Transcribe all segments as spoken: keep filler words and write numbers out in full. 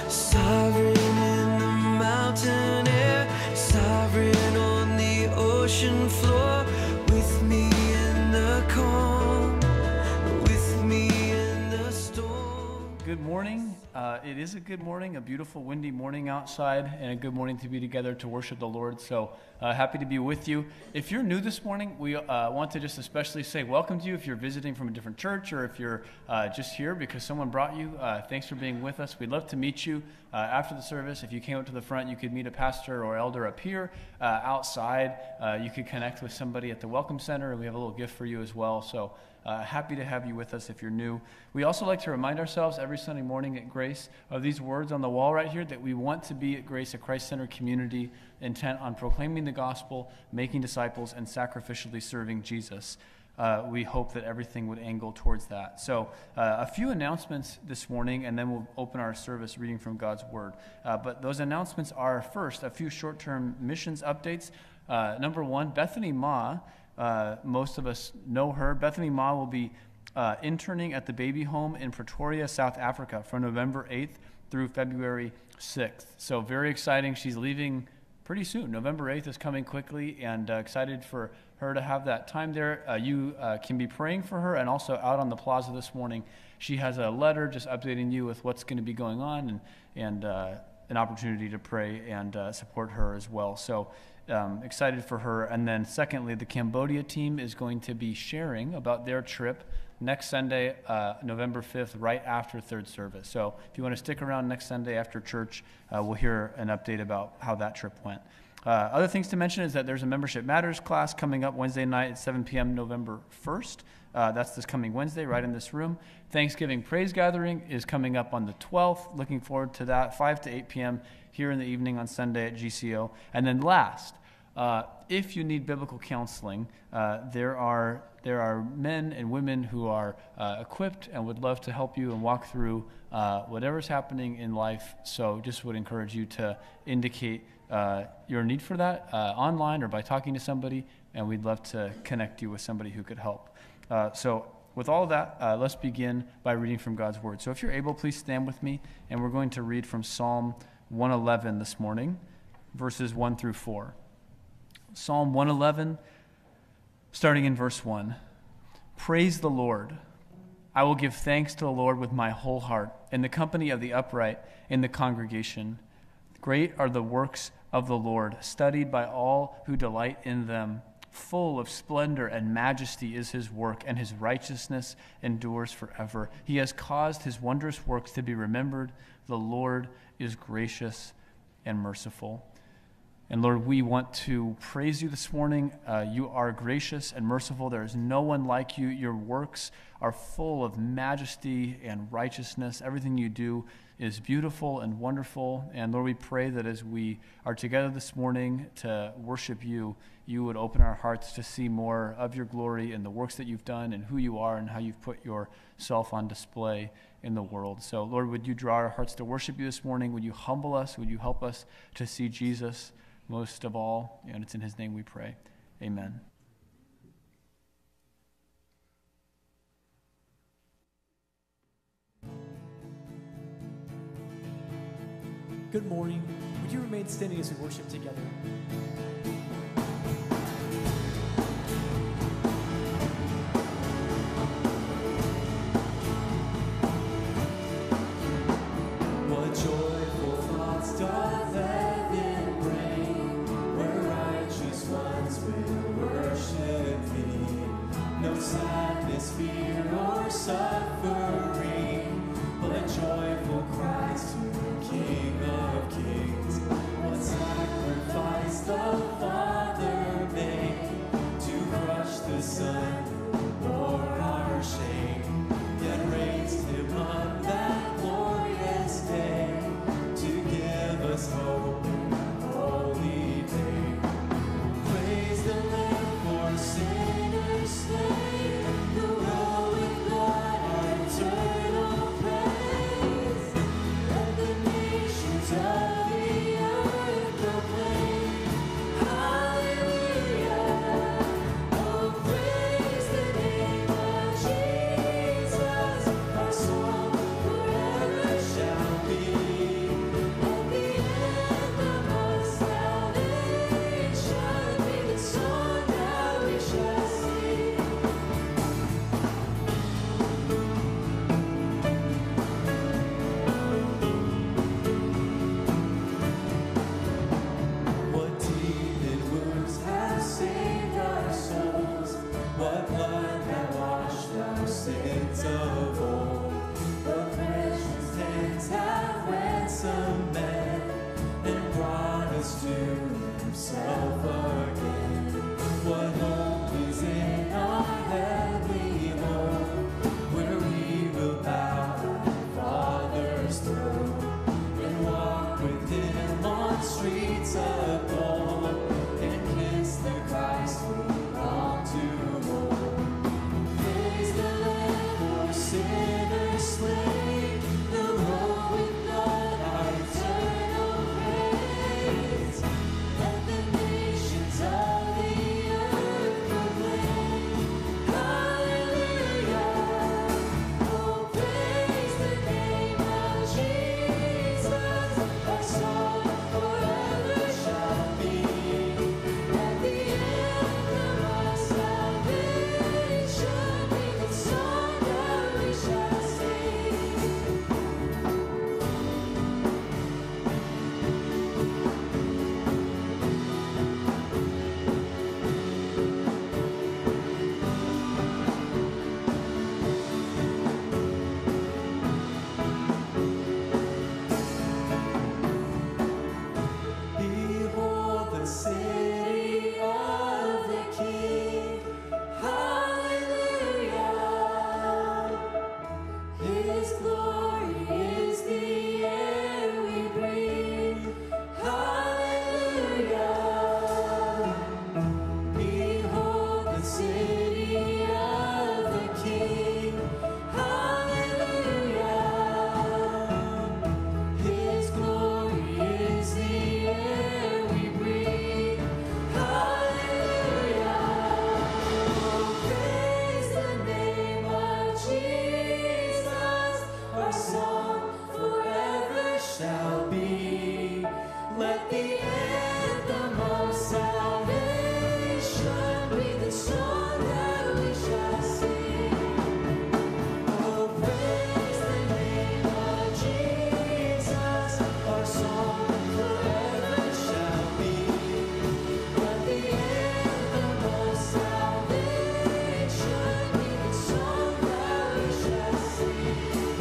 sovereign in the mountain air, sovereign on the ocean floor, with me in the calm, with me in the storm. Good morning. Uh, it is a good morning, a beautiful windy morning outside, and a good morning to be together to worship the Lord. So uh, happy to be with you. If you're new this morning, we uh, want to just especially say welcome to you. If you're visiting from a different church, or if you're uh, just here because someone brought you, uh, thanks for being with us. We'd love to meet you uh, after the service. If you came up to the front, you could meet a pastor or elder up here. Uh, outside, uh, you could connect with somebody at the Welcome Center, and we have a little gift for you as well. So Uh, happy to have you with us if you're new. We also like to remind ourselves every Sunday morning at Grace of these words on the wall right here, that we want to be at Grace a Christ-centered community intent on proclaiming the gospel, making disciples, and sacrificially serving Jesus. Uh, we hope that everything would angle towards that. So uh, a few announcements this morning, and then we'll open our service reading from God's Word. Uh, but those announcements are, first, a few short-term missions updates. Uh, number one, Bethany Ma. Uh, most of us know her. Bethany Ma will be uh, interning at the baby home in Pretoria, South Africa from November eighth through February sixth. So very exciting. She's leaving pretty soon. November eighth is coming quickly, and uh, excited for her to have that time there. Uh, you uh, can be praying for her, and also out on the plaza this morning, she has a letter just updating you with what's going to be going on, and, and uh, an opportunity to pray and uh, support her as well. So Um, excited for her. And then secondly, the Cambodia team is going to be sharing about their trip next Sunday, uh, November fifth, right after third service. So if you want to stick around next Sunday after church, uh, we'll hear an update about how that trip went. Uh, other things to mention is that there's a Membership Matters class coming up Wednesday night at seven p.m. November first. Uh, that's this coming Wednesday right in this room. Thanksgiving Praise Gathering is coming up on the twelfth. Looking forward to that, five to eight p.m. here in the evening on Sunday at G C O. And then last, Uh, if you need biblical counseling, uh, there are there are men and women who are uh, equipped and would love to help you and walk through uh, whatever's happening in life. So just would encourage you to indicate uh, your need for that uh, online or by talking to somebody, and we'd love to connect you with somebody who could help. Uh, so with all of that, uh, let's begin by reading from God's Word. So if you're able, please stand with me, and we're going to read from Psalm one eleven this morning, verses one through four. Psalm one eleven, starting in verse one. Praise the Lord. I will give thanks to the Lord with my whole heart, in the company of the upright in the congregation. Great are the works of the Lord, studied by all who delight in them. Full of splendor and majesty is his work, and his righteousness endures forever. He has caused his wondrous works to be remembered. The Lord is gracious and merciful. And Lord, we want to praise you this morning. Uh, you are gracious and merciful. There is no one like you. Your works are full of majesty and righteousness. Everything you do is beautiful and wonderful. And Lord, we pray that as we are together this morning to worship you, you would open our hearts to see more of your glory and the works that you've done and who you are and how you've put yourself on display in the world. So Lord, would you draw our hearts to worship you this morning? Would you humble us? Would you help us to see Jesus most of all? And it's in his name we pray. Amen. Good morning. Would you remain standing as we worship together? What joyful thoughts doth heaven bring, where righteous ones will worship thee. No sadness, fear, or suffering, but joyful cries to the King of Kings. What sacrifice the streets of gold and kiss the Christ we long to hold. Praise the Lamb for sinners slain, the road with blood our eternal praise. Let the nations of the earth proclaim, hallelujah. Oh, praise the name of Jesus, our song forever shall be. At the anthem of salvation, be the song that we shall sing. Behold the city of the King, hallelujah. His glory is the air we breathe, hallelujah. Behold the city of the King, hallelujah. His glory is the air we breathe, hallelujah. Oh, praise the name of Jesus, our song forever shall be. Let the anthem of salvation be the song that we shall sing. Oh, praise the name of Jesus, our song forever shall be. Let the anthem of salvation be the song that we shall sing.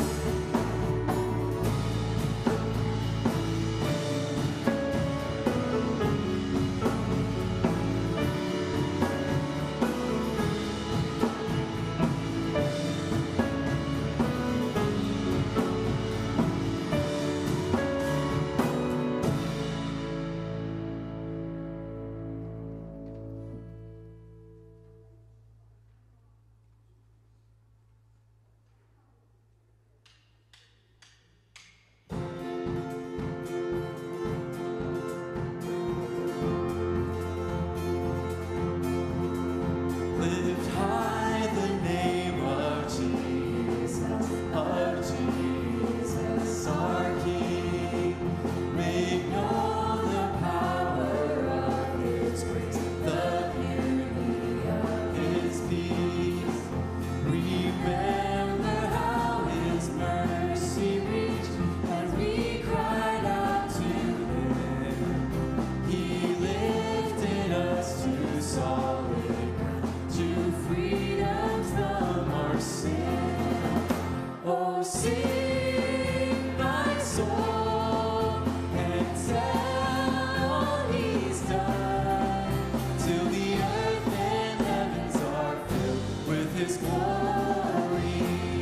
Lift high the name of Jesus, of Jesus, our King. Make known the power of His grace, the beauty of His peace. Remember how His mercy reached as we cried out to Him. He lifted us to solid ground, to freedom from our sin. Oh, sing my soul and tell all He's done, till the earth and heavens are filled with His glory.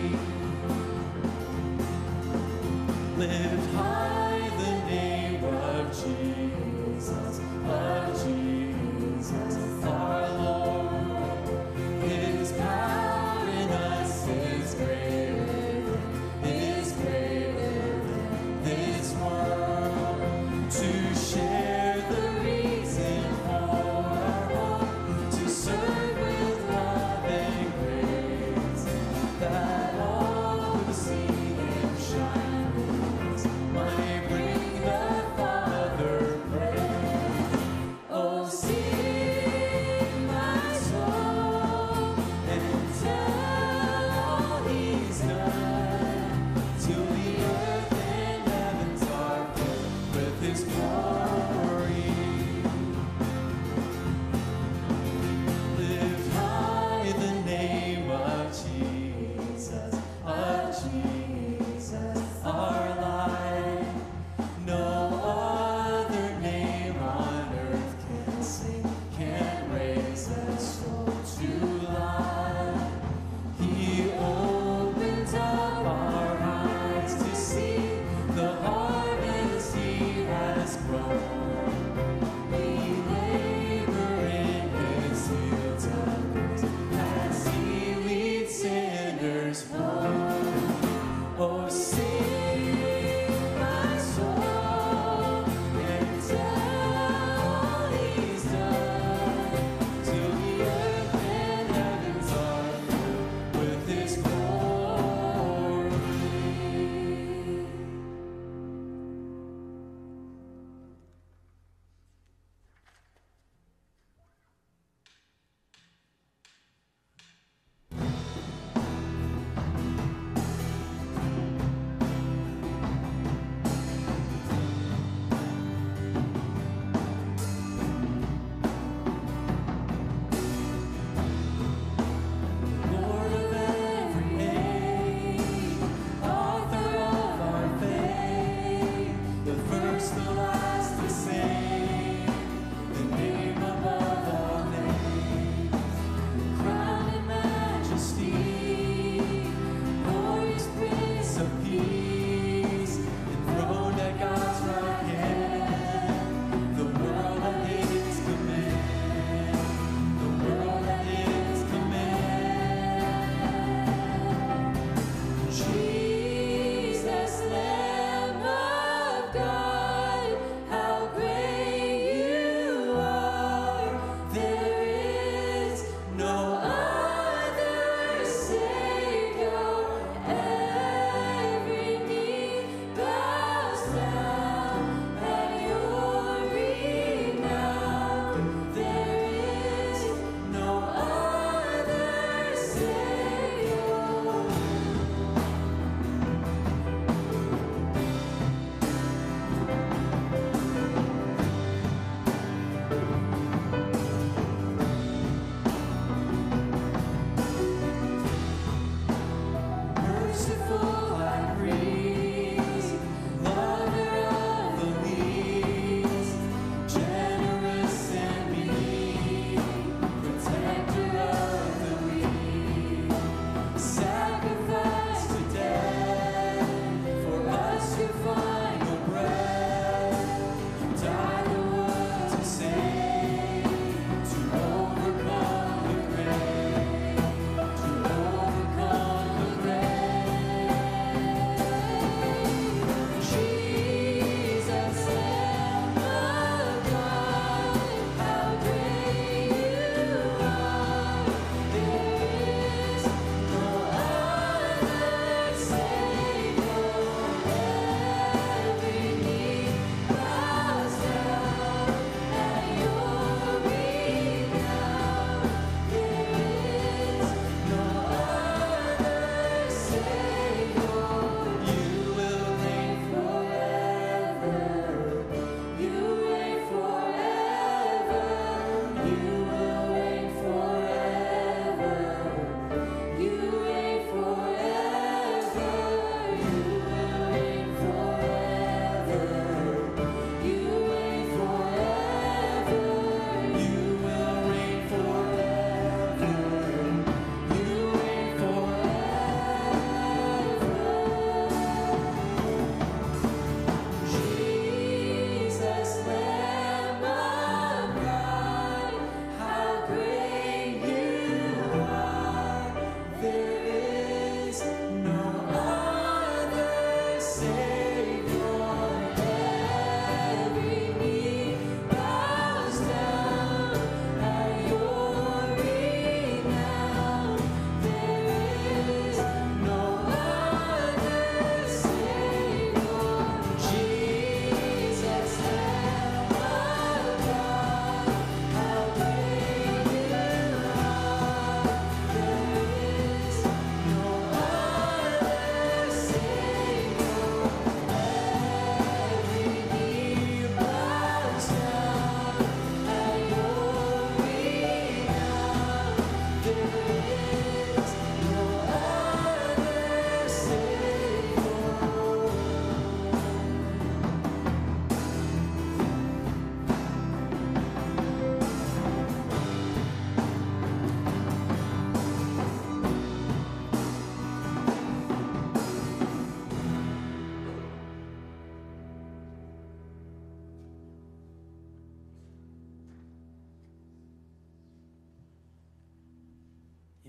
Lift high the name of Jesus, of Jesus, our Lord. His power in us is greater than, is greater than this world. To share the reason for our hope, to serve with love and grace, that all who see Him shine with us might bring the Father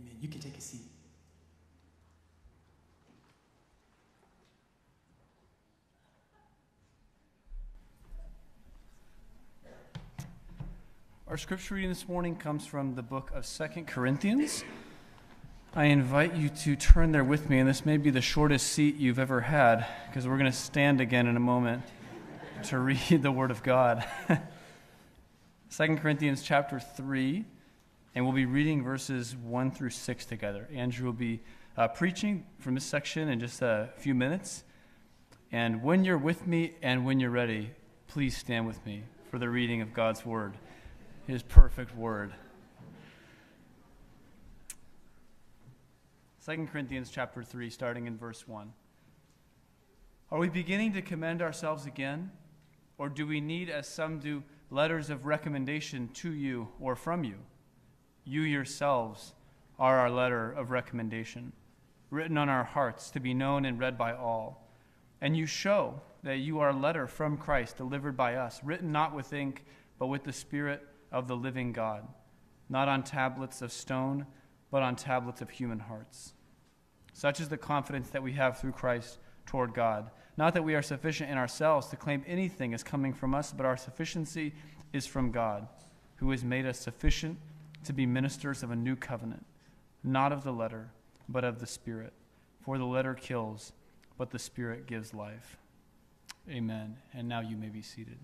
Amen. You can take a seat. Our scripture reading this morning comes from the book of Second Corinthians. I invite you to turn there with me, and this may be the shortest seat you've ever had, because we're going to stand again in a moment to read the Word of God. Second Corinthians chapter three, and we'll be reading verses one through six together. Andrew will be uh, preaching from this section in just a few minutes. And when you're with me and when you're ready, please stand with me for the reading of God's Word, His perfect Word. Second Corinthians chapter three, starting in verse one. Are we beginning to commend ourselves again? Or do we need, as some do, letters of recommendation to you or from you? You yourselves are our letter of recommendation, written on our hearts to be known and read by all. And you show that you are a letter from Christ, delivered by us, written not with ink, but with the Spirit of the living God, not on tablets of stone, but on tablets of human hearts. Such is the confidence that we have through Christ toward God. Not that we are sufficient in ourselves to claim anything as coming from us, but our sufficiency is from God, who has made us sufficient to be ministers of a new covenant, not of the letter, but of the Spirit. For the letter kills, but the Spirit gives life. Amen. And now you may be seated.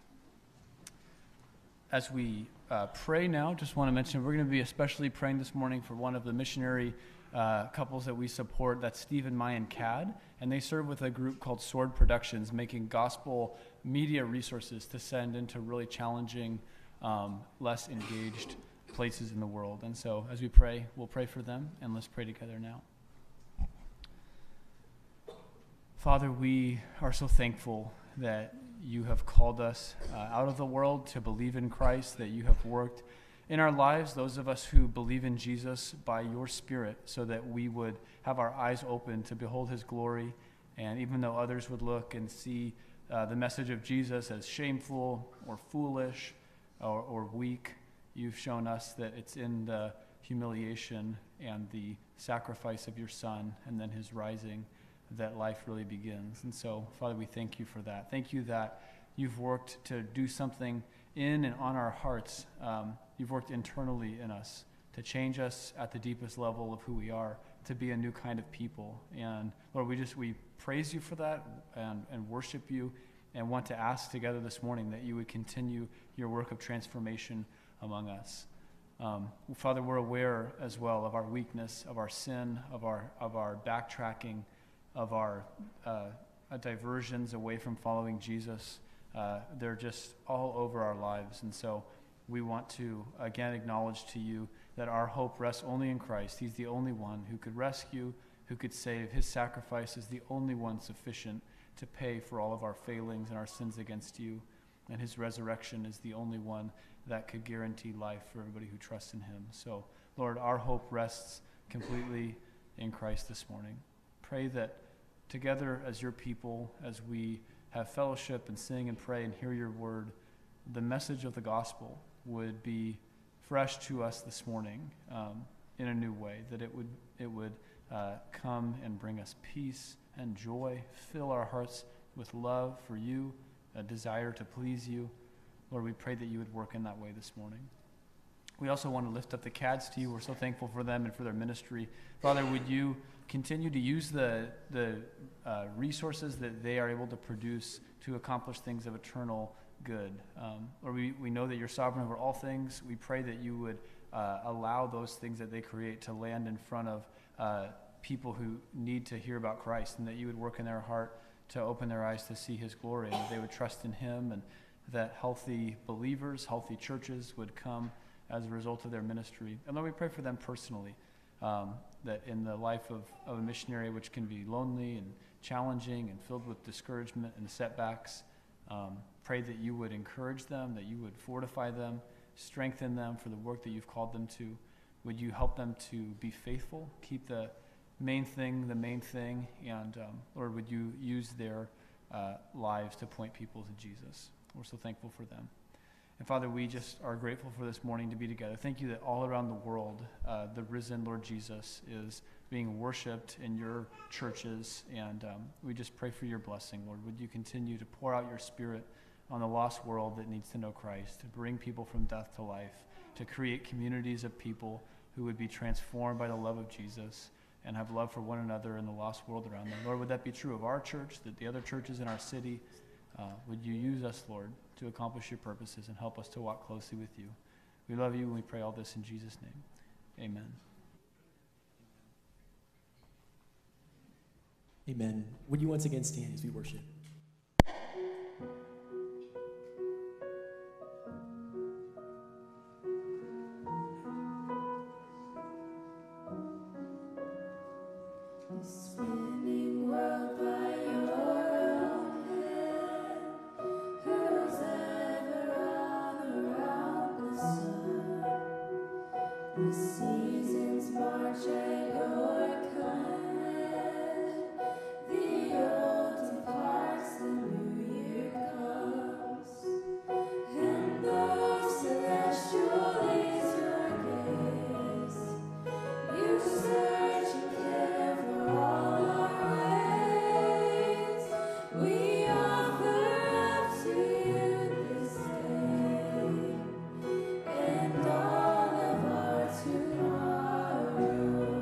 As we uh, pray now, just want to mention we're going to be especially praying this morning for one of the missionary uh, couples that we support. That's Steve and Mayan Cad, and they serve with a group called Sword Productions, making gospel media resources to send into really challenging, um, less engaged places in the world. And so as we pray, we'll pray for them, and let's pray together now. Father, we are so thankful that you have called us uh, out of the world to believe in Christ, that you have worked in our lives, those of us who believe in Jesus, by your Spirit, so that we would have our eyes open to behold his glory. And even though others would look and see uh, the message of Jesus as shameful or foolish or, or weak, you've shown us that it's in the humiliation and the sacrifice of your Son and then his rising that life really begins. And so, Father, we thank you for that. Thank you that you've worked to do something in and on our hearts. Um, you've worked internally in us to change us at the deepest level of who we are, to be a new kind of people. And Lord, we just, we praise you for that and, and worship you, and want to ask together this morning that you would continue your work of transformation among us. Um, Father, we're aware as well of our weakness, of our sin, of our, of our backtracking, of our uh, diversions away from following Jesus. Uh, they're just all over our lives. And so we want to, again, acknowledge to you that our hope rests only in Christ. He's the only one who could rescue, who could save. His sacrifice is the only one sufficient to pay for all of our failings and our sins against you. And his resurrection is the only one that could guarantee life for everybody who trusts in him. So, Lord, our hope rests completely in Christ this morning. Pray that together as your people, as we have fellowship and sing and pray and hear your word, the message of the gospel would be fresh to us this morning um, in a new way, that it would it would uh, come and bring us peace and joy, fill our hearts with love for you, a desire to please you. Lord, we pray that you would work in that way this morning. We also want to lift up the Cads to you. We're so thankful for them and for their ministry. Father, would you continue to use the, the uh, resources that they are able to produce to accomplish things of eternal good. Um, Lord, we, we know that you're sovereign over all things. We pray that you would uh, allow those things that they create to land in front of uh, people who need to hear about Christ, and that you would work in their heart to open their eyes to see his glory, and that they would trust in him, and that healthy believers, healthy churches would come as a result of their ministry. And Lord, we pray for them personally, um, that in the life of, of a missionary, which can be lonely and challenging and filled with discouragement and setbacks, um, pray that you would encourage them, that you would fortify them, strengthen them for the work that you've called them to. Would you help them to be faithful, keep the main thing the main thing, and um, Lord, would you use their uh, lives to point people to Jesus? We're so thankful for them. And Father, we just are grateful for this morning to be together. Thank you that all around the world, uh, the risen Lord Jesus is being worshiped in your churches. And um, we just pray for your blessing, Lord. Would you continue to pour out your Spirit on the lost world that needs to know Christ, to bring people from death to life, to create communities of people who would be transformed by the love of Jesus and have love for one another in the lost world around them. Lord, would that be true of our church, that the other churches in our city? Uh, would you use us, Lord, to accomplish your purposes and help us to walk closely with you? We love you and we pray all this in Jesus' name. Amen. Amen. Would you once again stand as we worship? Spinning world by your own hand, who's ever on around the sun? The seasons march at your command. The old departs, the new year comes, and though celestial is your gaze, you search and care for all our ways. We offer up to you this day and all of our tomorrows.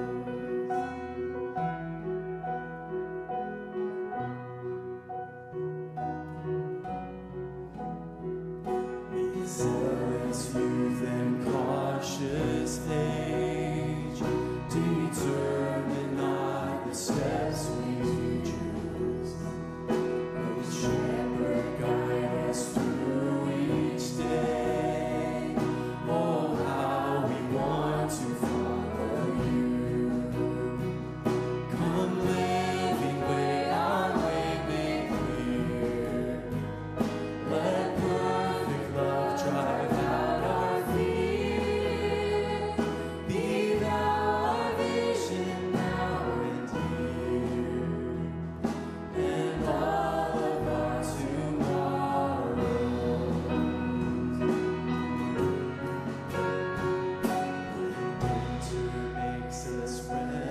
May zealous youth and cautious age determine not the steps we choose. Great Shepherd, guide us through each day. Oh, how we want to follow you. Come, living way, our way made clear. Let perfect love drive out our fear. Be thou our vision now and here, and all of our tomorrows. Winter makes us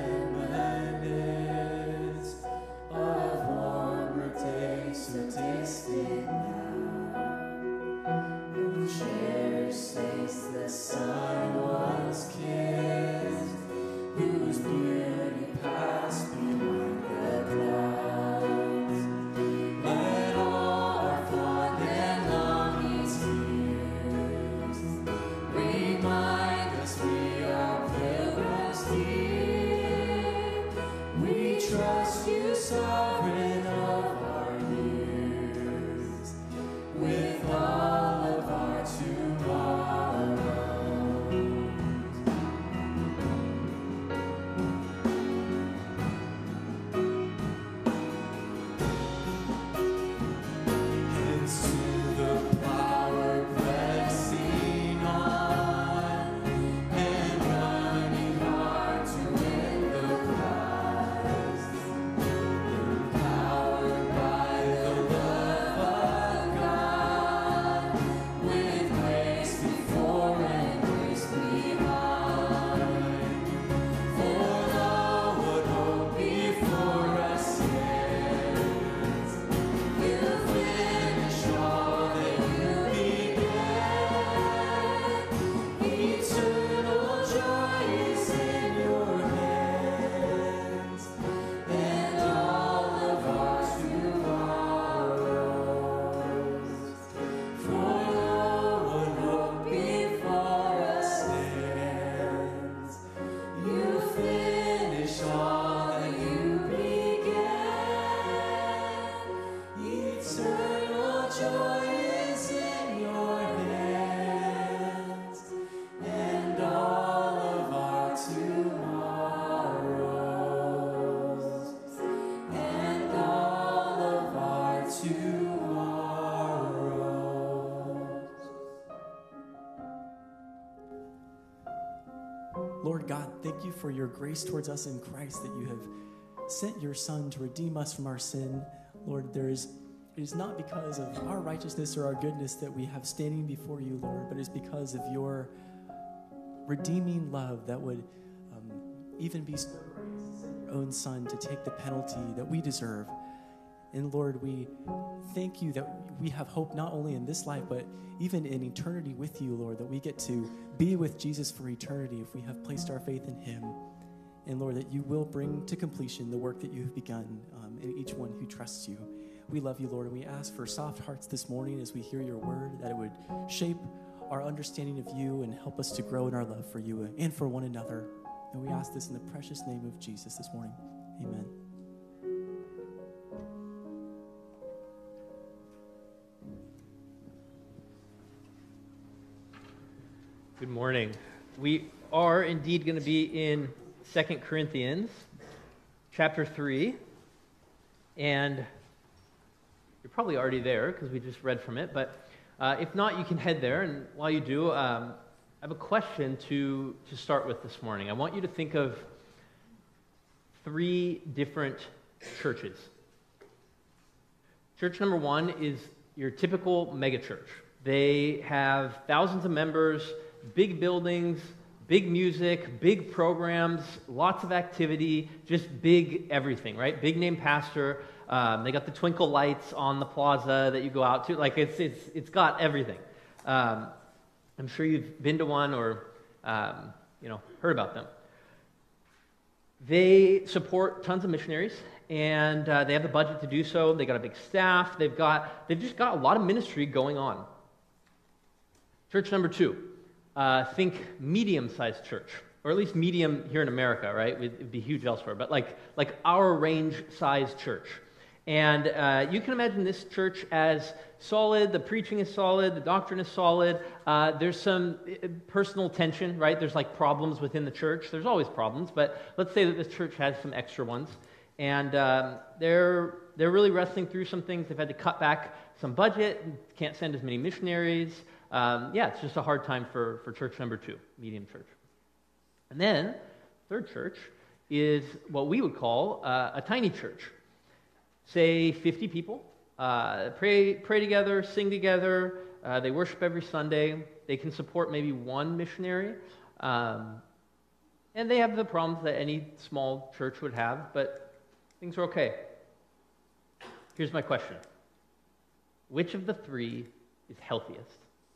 reminisce of warmer days so distant now. Who cherished face the sun once kissed, whose beauty passed behind the clouds. Let all our fond and longing tears remind us we are pilgrims here. We trust you, sovereign of our years, with all of our tomorrows. Hence to the power pressing on and running hard to win the prize. Empowered by the love of God, with grace before and grace behind. For lo, what hope before us stands. You finish all that you began. Eternal joy is in your hands, and all of our tomorrows. For lo, what hope before us stands. You finish all that you began. Eternal joy is in your hands, and all of our tomorrows, and all of our tomorrows. Lord God, thank you for your grace towards us in Christ, that you have sent your Son to redeem us from our sin. Lord, there is it is not because of our righteousness or our goodness that we have standing before you, Lord, but it's because of your redeeming love that would um, even be so great to send your own Son to take the penalty that we deserve. And Lord, we thank you that we have hope not only in this life, but even in eternity with you, Lord, that we get to be with Jesus for eternity if we have placed our faith in him. And Lord, that you will bring to completion the work that you have begun um, in each one who trusts you. We love you, Lord, and we ask for soft hearts this morning as we hear your word, that it would shape our understanding of you and help us to grow in our love for you and for one another. And we ask this in the precious name of Jesus this morning. Amen. Good morning. We are indeed going to be in Second Corinthians chapter three, and you're probably already there because we just read from it, but uh, if not, you can head there, and while you do, um, I have a question to, to start with this morning. I want you to think of three different churches. Church number one is your typical megachurch. They have thousands of members, big buildings, big music, big programs, lots of activity, just big everything, right? Big name pastor. Um, they got the twinkle lights on the plaza that you go out to. Like, it's it's it's got everything. Um, I'm sure you've been to one or, um, you know, heard about them. They support tons of missionaries, and uh, they have the budget to do so. They got a big staff. They've got they've just got a lot of ministry going on. Church number two. Uh, think medium-sized church, or at least medium here in America, right? It'd be huge elsewhere, but like like our range-sized church. And uh, you can imagine this church as solid. The preaching is solid. The doctrine is solid. Uh, there's some personal tension, right? There's like problems within the church. There's always problems, but let's say that this church has some extra ones, and um, they're they're really wrestling through some things. They've had to cut back some budget. Can't send as many missionaries. Um, yeah, it's just a hard time for, for church number two, medium church. And then, third church is what we would call uh, a tiny church. Say fifty people, uh, pray pray together, sing together, uh, they worship every Sunday, they can support maybe one missionary, um, and they have the problems that any small church would have, but things are okay. Here's my question. Which of the three is healthiest?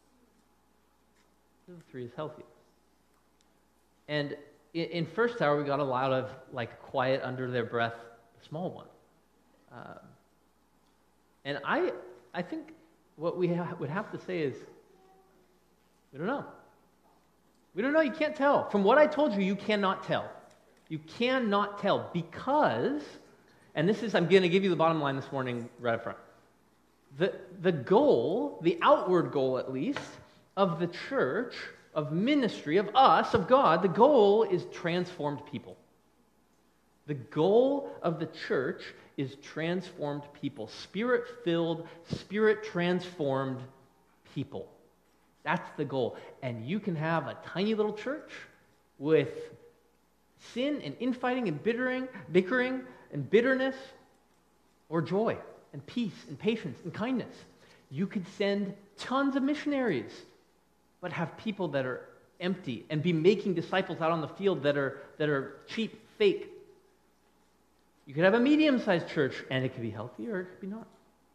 The three is healthiest. And in, in first hour, we got a lot of like quiet under their breath, the small one. Um, and I, I think what we ha- would have to say is, we don't know. We don't know. You can't tell. From what I told you, you cannot tell. You cannot tell because, and this is, I'm going to give you the bottom line this morning right up front. The the goal, the outward goal at least, of the church, of ministry, of us, of God, the goal is transformed people. The goal of the church is transformed people, spirit-filled, spirit-transformed people. That's the goal. And you can have a tiny little church with sin and infighting and bickering, bickering and bitterness, or joy and peace and patience and kindness. You could send tons of missionaries, but have people that are empty and be making disciples out on the field that are that are cheap, fake. You could have a medium-sized church, and it could be healthy or it could be not.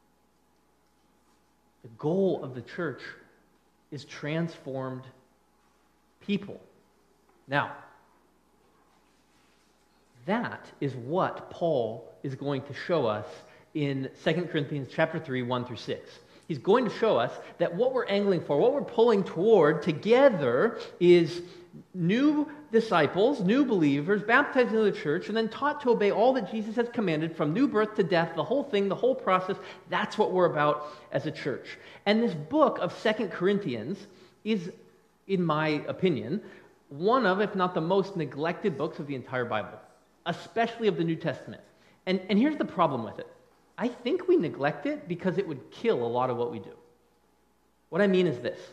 The goal of the church is transformed people. Now, that is what Paul is going to show us in Second Corinthians chapter three, one through six. He's going to show us that what we're angling for, what we're pulling toward together is new disciples, new believers, baptized into the church, and then taught to obey all that Jesus has commanded from new birth to death, the whole thing, the whole process. That's what we're about as a church. And this book of Second Corinthians is, in my opinion, one of, if not the most neglected books of the entire Bible, especially of the New Testament. And, and here's the problem with it. I think we neglect it because it would kill a lot of what we do. What I mean is this.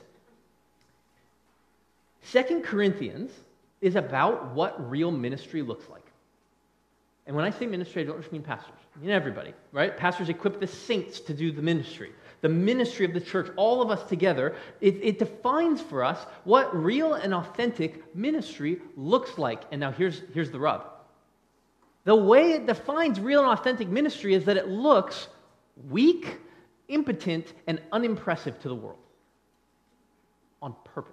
Second Corinthians is about what real ministry looks like. And when I say ministry, I don't just mean pastors. I mean everybody, right? Pastors equip the saints to do the ministry. The ministry of the church, all of us together, it, it defines for us what real and authentic ministry looks like. And now here's, here's the rub. The way it defines real and authentic ministry is that it looks weak, impotent, and unimpressive to the world. On purpose.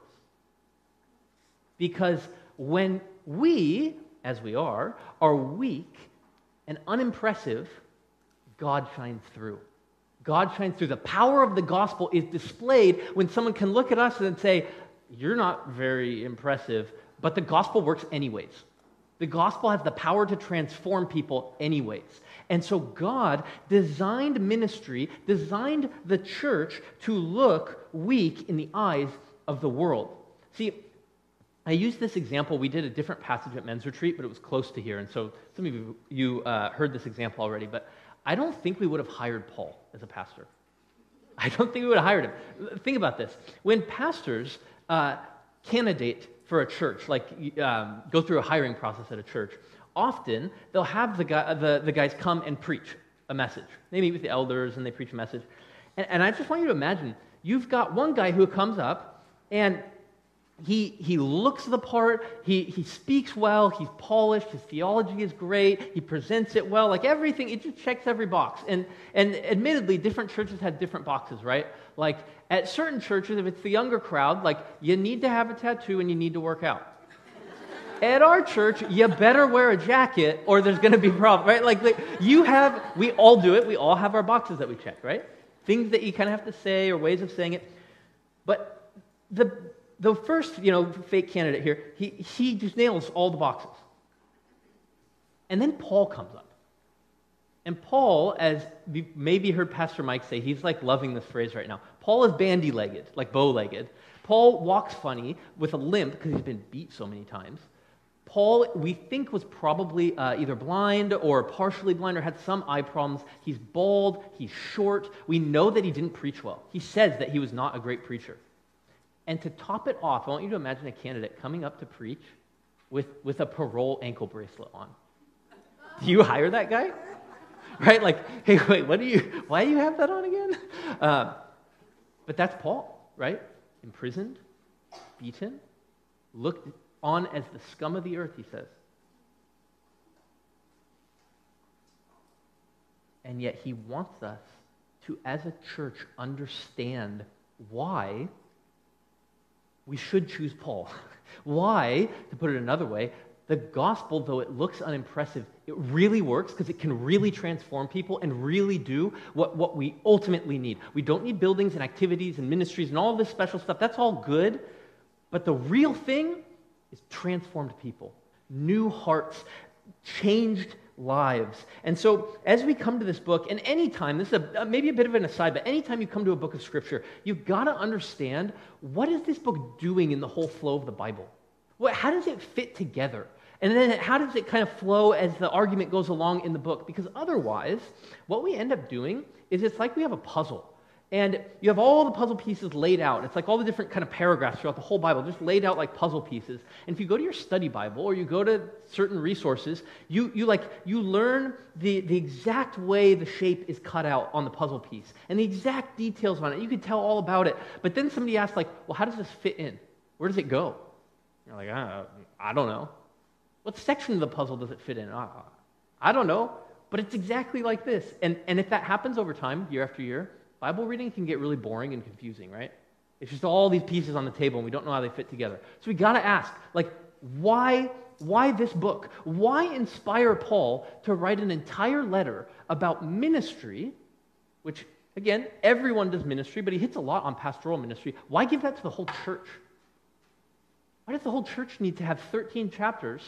Because when we, as we are, are weak and unimpressive, God shines through. God shines through. The power of the gospel is displayed when someone can look at us and say, you're not very impressive, but the gospel works anyways. The gospel has the power to transform people anyways. And so God designed ministry, designed the church to look weak in the eyes of the world. See, I used this example. We did a different passage at men's retreat, but it was close to here. And so some of you, you uh, heard this example already, but I don't think we would have hired Paul as a pastor. I don't think we would have hired him. Think about this. When pastors uh, candidate for a church, like um, go through a hiring process at a church, often they'll have the, guy, the, the guys come and preach a message. They meet with the elders and they preach a message. And, and I just want you to imagine, you've got one guy who comes up and He he looks the part, he, he speaks well, he's polished, his theology is great, he presents it well, like everything, it just checks every box. And and admittedly, different churches have different boxes, right? Like at certain churches, if it's the younger crowd, like you need to have a tattoo and you need to work out. At our church, you better wear a jacket or there's going to be a problem, right? Like, like you have, we all do it, we all have our boxes that we check, right? Things that you kind of have to say or ways of saying it. But the The first, you know, fake candidate here, he, he just nails all the boxes. And then Paul comes up. And Paul, as you maybe heard Pastor Mike say, he's like loving this phrase right now. Paul is bandy-legged, like bow-legged. Paul walks funny with a limp because he's been beat so many times. Paul, we think, was probably uh, either blind or partially blind or had some eye problems. He's bald, he's short. We know that he didn't preach well. He says that he was not a great preacher. And to top it off, I want you to imagine a candidate coming up to preach with, with a parole ankle bracelet on. Do you hire that guy? Right? Like, hey, wait, what do you, why do you have that on again? Uh, but that's Paul, right? Imprisoned, beaten, looked on as the scum of the earth, he says. And yet he wants us to, as a church, understand why we should choose Paul. Why, to put it another way, the gospel, though it looks unimpressive, it really works because it can really transform people and really do what, what we ultimately need. We don't need buildings and activities and ministries and all this special stuff. That's all good. But the real thing is transformed people, new hearts, changed lives. And so as we come to this book, and anytime, this is a, maybe a bit of an aside, but anytime you come to a book of Scripture, you've got to understand, what is this book doing in the whole flow of the Bible? What, how does it fit together? And then how does it kind of flow as the argument goes along in the book? Because otherwise, what we end up doing is it's like we have a puzzle. And you have all the puzzle pieces laid out. It's like all the different kind of paragraphs throughout the whole Bible, just laid out like puzzle pieces. And if you go to your study Bible or you go to certain resources, you you like you learn the, the exact way the shape is cut out on the puzzle piece and the exact details on it. You can tell all about it. But then somebody asks, like, well, how does this fit in? Where does it go? You're like, I, I don't know. What section of the puzzle does it fit in? I, I don't know. But it's exactly like this. And and if that happens over time, year after year, Bible reading can get really boring and confusing, right? It's just all these pieces on the table and we don't know how they fit together. So we got to ask, like, why, why this book? Why inspire Paul to write an entire letter about ministry, which, again, everyone does ministry, but he hits a lot on pastoral ministry. Why give that to the whole church? Why does the whole church need to have thirteen chapters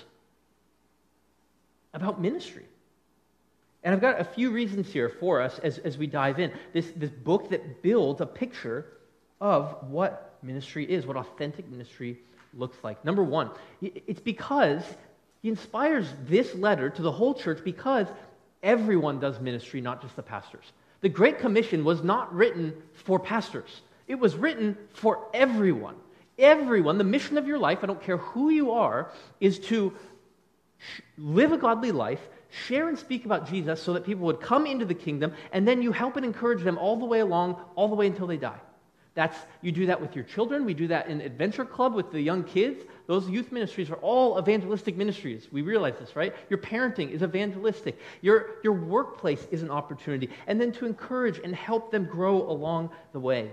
about ministry? And I've got a few reasons here for us as, as we dive in. This, this book that builds a picture of what ministry is, what authentic ministry looks like. Number one, it's because he inspires this letter to the whole church because everyone does ministry, not just the pastors. The Great Commission was not written for pastors. It was written for everyone. Everyone, the mission of your life, I don't care who you are, is to live a godly life, Share and speak about Jesus so that people would come into the kingdom, and then you help and encourage them all the way along, all the way until they die. That's, you do that with your children. We do that in Adventure Club with the young kids. Those youth ministries are all evangelistic ministries. We realize this, right? Your parenting is evangelistic. Your, your workplace is an opportunity. And then to encourage and help them grow along the way.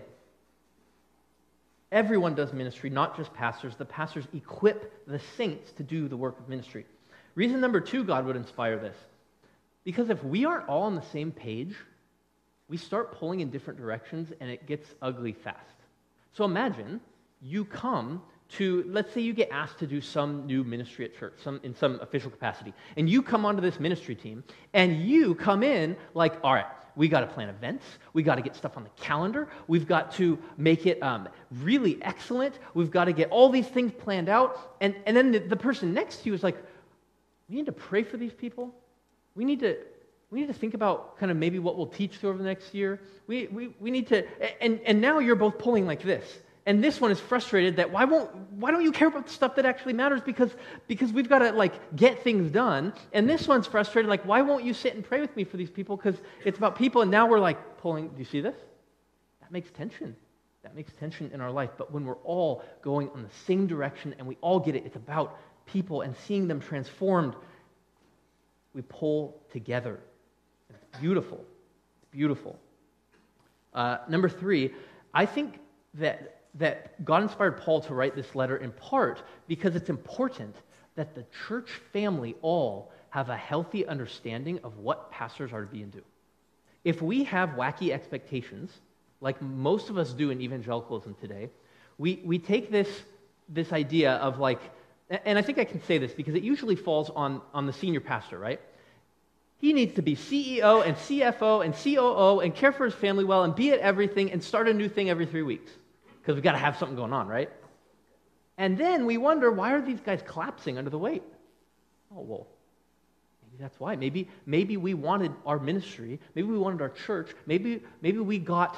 Everyone does ministry, not just pastors. The pastors equip the saints to do the work of ministry. Reason number two God would inspire this. Because if we aren't all on the same page, we start pulling in different directions and it gets ugly fast. So imagine you come to, let's say you get asked to do some new ministry at church, some in some official capacity, and you come onto this ministry team and you come in like, all right, we got to plan events, we got to get stuff on the calendar, we've got to make it um, really excellent, we've got to get all these things planned out, and, and then the, the person next to you is like, we need to pray for these people, we need to We need to think about kind of maybe what we'll teach through over the next year. We, we, we need to, and, and now you're both pulling like this. And this one is frustrated that why won't, why don't you care about the stuff that actually matters? Because, because we've got to like get things done. And this one's frustrated, like, why won't you sit and pray with me for these people? Because it's about people. And now we're like pulling, do you see this? That makes tension. That makes tension in our life. But when we're all going on the same direction and we all get it, it's about people and seeing them transformed, we pull together. It's beautiful. It's beautiful. Uh, number three, I think that that God inspired Paul to write this letter in part because it's important that the church family all have a healthy understanding of what pastors are to be and do. If we have wacky expectations, like most of us do in evangelicalism today, we, we take this, this idea of like, and I think I can say this because it usually falls on, on the senior pastor, right? He needs to be C E O and C F O and C O O and care for his family well and be at everything and start a new thing every three weeks because we've got to have something going on, right? And then we wonder, why are these guys collapsing under the weight? Oh, well, maybe that's why. Maybe, maybe we wanted our ministry, maybe we wanted our church, maybe, maybe we got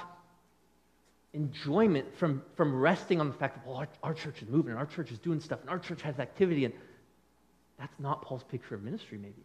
enjoyment from, from resting on the fact that, well, our, our church is moving and our church is doing stuff and our church has activity, and that's not Paul's picture of ministry, maybe.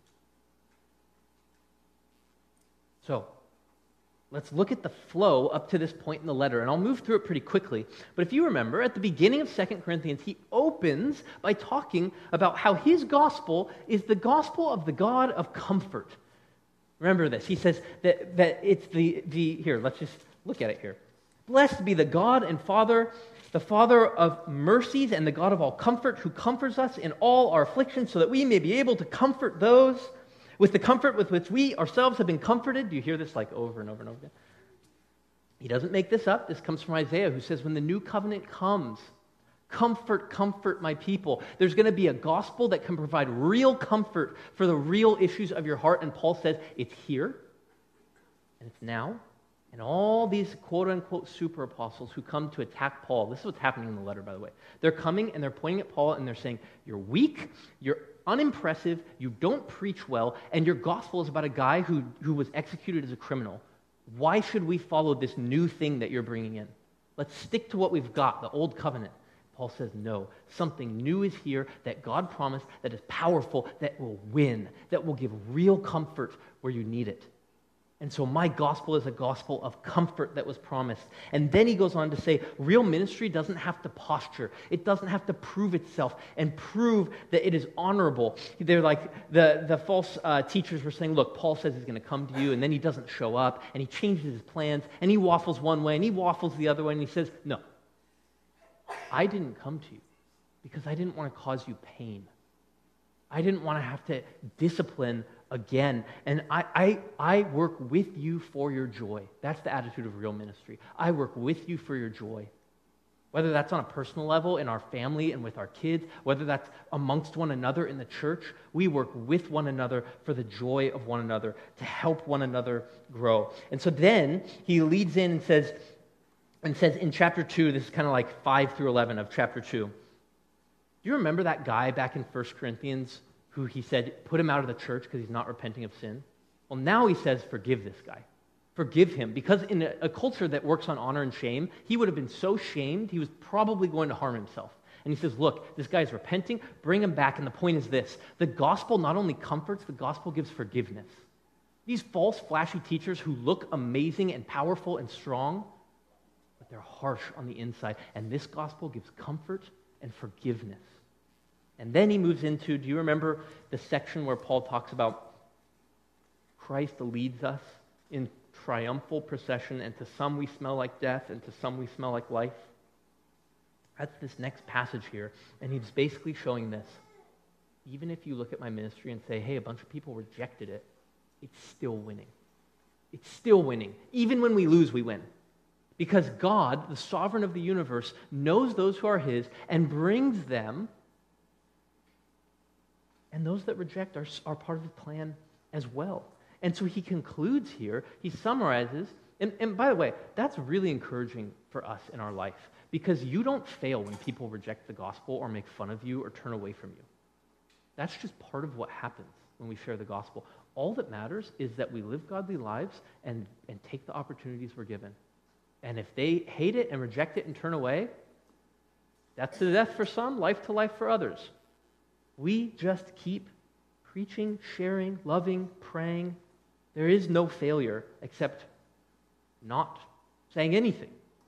So, let's look at the flow up to this point in the letter, and I'll move through it pretty quickly. But if you remember, at the beginning of Second Corinthians, he opens by talking about how his gospel is the gospel of the God of comfort. Remember this. He says that, that it's the, the, here, let's just look at it here. Blessed be the God and Father, the Father of mercies and the God of all comfort, who comforts us in all our afflictions so that we may be able to comfort those with the comfort with which we ourselves have been comforted. Do you hear this like over and over and over again? He doesn't make this up. This comes from Isaiah, who says, when the new covenant comes, comfort, comfort my people. There's going to be a gospel that can provide real comfort for the real issues of your heart. And Paul says, it's here, and it's now. And all these quote-unquote super apostles who come to attack Paul, this is what's happening in the letter, by the way. They're coming and they're pointing at Paul and they're saying, you're weak, you're unimpressive, you don't preach well, and your gospel is about a guy who, who was executed as a criminal. Why should we follow this new thing that you're bringing in? Let's stick to what we've got, the old covenant. Paul says, no, something new is here that God promised, that is powerful, that will win, that will give real comfort where you need it. And so my gospel is a gospel of comfort that was promised. And then he goes on to say, real ministry doesn't have to posture. It doesn't have to prove itself and prove that it is honorable. They're like, the, the false uh, teachers were saying, look, Paul says he's going to come to you, and then he doesn't show up, and he changes his plans, and he waffles one way, and he waffles the other way, and he says, no, I didn't come to you because I didn't want to cause you pain. I didn't want to have to discipline again. And I, I, I work with you for your joy. That's the attitude of real ministry. I work with you for your joy. Whether that's on a personal level in our family and with our kids, whether that's amongst one another in the church, we work with one another for the joy of one another, to help one another grow. And so then he leads in and says, and says in chapter two, this is kind of like five through eleven of chapter two. Do you remember that guy back in First Corinthians who he said, put him out of the church because he's not repenting of sin? Well, now he says, forgive this guy. Forgive him. Because in a, a culture that works on honor and shame, he would have been so shamed, he was probably going to harm himself. And he says, look, this guy's repenting, bring him back. And the point is this: the gospel not only comforts, the gospel gives forgiveness. These false, flashy teachers who look amazing and powerful and strong, but they're harsh on the inside. And this gospel gives comfort and forgiveness. And then he moves into, do you remember the section where Paul talks about Christ leads us in triumphal procession, and to some we smell like death, and to some we smell like life? That's this next passage here, and he's basically showing this. Even if you look at my ministry and say, hey, a bunch of people rejected it, it's still winning. It's still winning. Even when we lose, we win. Because God, the sovereign of the universe, knows those who are his and brings them, and those that reject are, are part of his plan as well. And so he concludes here, he summarizes, and, and by the way, that's really encouraging for us in our life, because you don't fail when people reject the gospel or make fun of you or turn away from you. That's just part of what happens when we share the gospel. All that matters is that we live godly lives and, and take the opportunities we're given. And if they hate it and reject it and turn away, that's to death for some, life to life for others. We just keep preaching, sharing, loving, praying. There is no failure except not saying anything.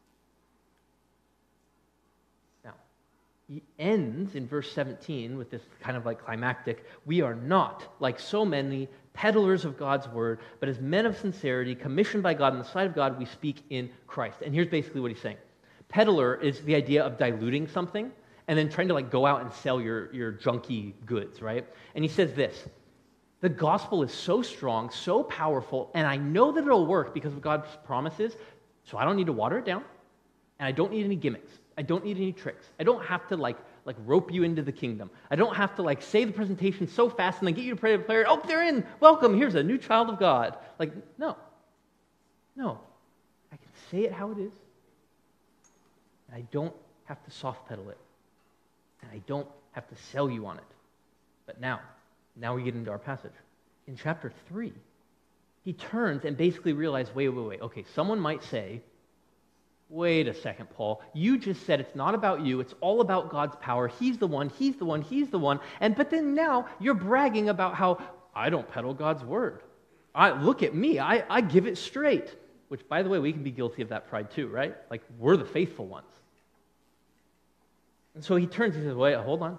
Now, he ends in verse seventeen with this kind of like climactic, we are not like so many peddlers of God's word, but as men of sincerity, commissioned by God in the sight of God, we speak in Christ. And here's basically what he's saying. Peddler is the idea of diluting something and then trying to like go out and sell your, your junky goods, right? And he says this: the gospel is so strong, so powerful, and I know that it'll work because of God's promises, so I don't need to water it down, and I don't need any gimmicks. I don't need any tricks. I don't have to like like rope you into the kingdom. I don't have to like say the presentation so fast and then get you to pray to prayer. Oh, they're in. Welcome. Here's a new child of God. Like, no. No. I can say it how it is. And I don't have to soft pedal it. And I don't have to sell you on it. But now, now we get into our passage. In chapter three, he turns and basically realizes, wait, wait, wait. Okay, someone might say, wait a second, Paul. You just said it's not about you. It's all about God's power. He's the one, he's the one, he's the one. And but then now you're bragging about how I don't peddle God's word. I look at me. I, I give it straight. Which, by the way, we can be guilty of that pride too, right? Like, we're the faithful ones. And so he turns, he says, wait, hold on.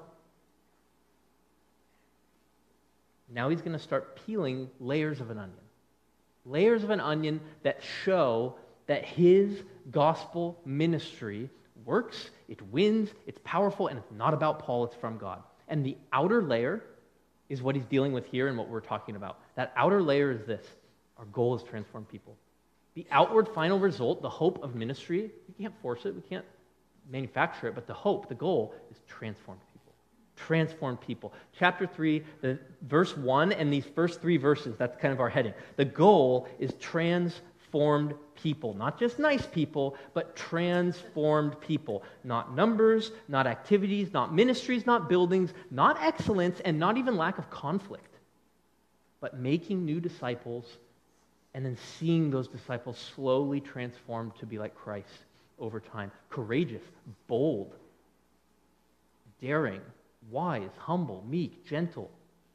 Now he's going to start peeling layers of an onion. Layers of an onion that show that his gospel ministry works, it wins, it's powerful, and it's not about Paul, it's from God. And the outer layer is what he's dealing with here and what we're talking about. That outer layer is this: our goal is to transform people. The outward final result, the hope of ministry, we can't force it, we can't manufacture it, but the hope, the goal is transform people. Transform people. Chapter three, the verse one, and these first three verses, that's kind of our heading. The goal is transformed people. Not just nice people, but transformed people. Not numbers, not activities, not ministries, not buildings, not excellence, and not even lack of conflict, but making new disciples and then seeing those disciples slowly transformed to be like Christ over time. Courageous, bold, daring, wise, humble, meek, gentle.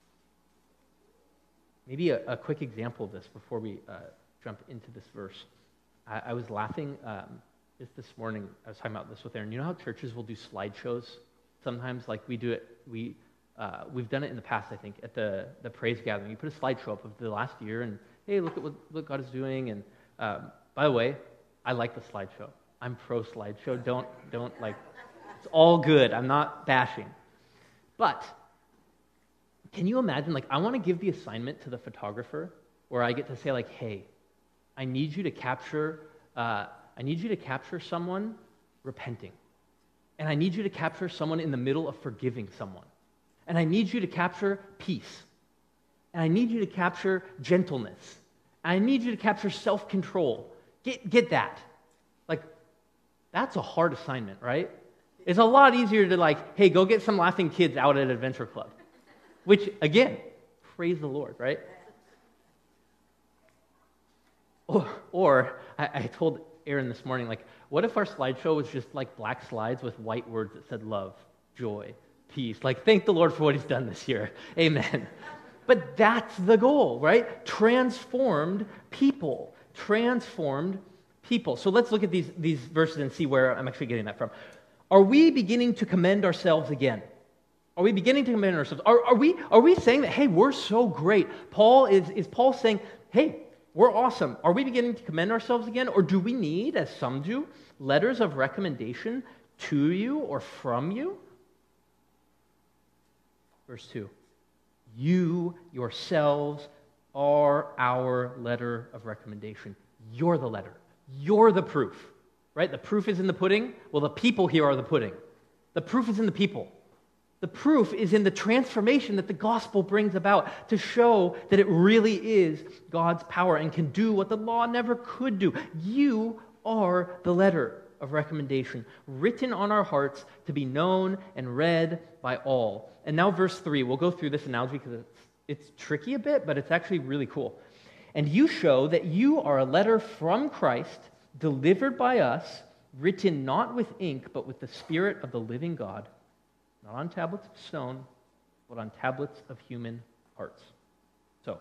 Maybe a, a quick example of this before we uh, jump into this verse. I, I was laughing um, just this morning. I was talking about this with Aaron. You know how churches will do slideshows sometimes? Like we do it, we, uh, we've done it in the past, I think, at the, the praise gathering. You put a slideshow up of the last year and, hey, look at what, what God is doing. And um, by the way, I like the slideshow. I'm pro slideshow. Don't, don't like, it's all good. I'm not bashing. But can you imagine, like, I want to give the assignment to the photographer where I get to say, like, hey, I need you to capture, uh, I need you to capture someone repenting. And I need you to capture someone in the middle of forgiving someone. And I need you to capture peace. And I need you to capture gentleness. And I need you to capture self-control. Get, get that. Like, that's a hard assignment, right? It's a lot easier to like, hey, go get some laughing kids out at Adventure Club. Which, again, praise the Lord, right? Or, or I, I told Aaron this morning, like, what if our slideshow was just like black slides with white words that said love? joy, peace. Like, thank the Lord for what he's done this year. Amen. But that's the goal, right? Transformed people. Transformed people. So let's look at these, these verses and see where I'm actually getting that from. Are we beginning to commend ourselves again? Are we beginning to commend ourselves? Are, are, we, are we saying that, hey, we're so great? Paul is, is Paul saying, hey, we're awesome. Are we beginning to commend ourselves again? Or do we need, as some do, letters of recommendation to you or from you? Verse two. You yourselves are our letter of recommendation. You're the letter. You're the proof. Right? The proof is in the pudding. Well, the people here are the pudding. The proof is in the people. The proof is in the transformation that the gospel brings about to show that it really is God's power and can do what the law never could do. You are the letter of recommendation, written on our hearts to be known and read by all. And now verse three, we'll go through this analogy because it's, it's tricky a bit, but it's actually really cool. And you show that you are a letter from Christ, delivered by us, written not with ink, but with the Spirit of the living God, not on tablets of stone, but on tablets of human hearts. So,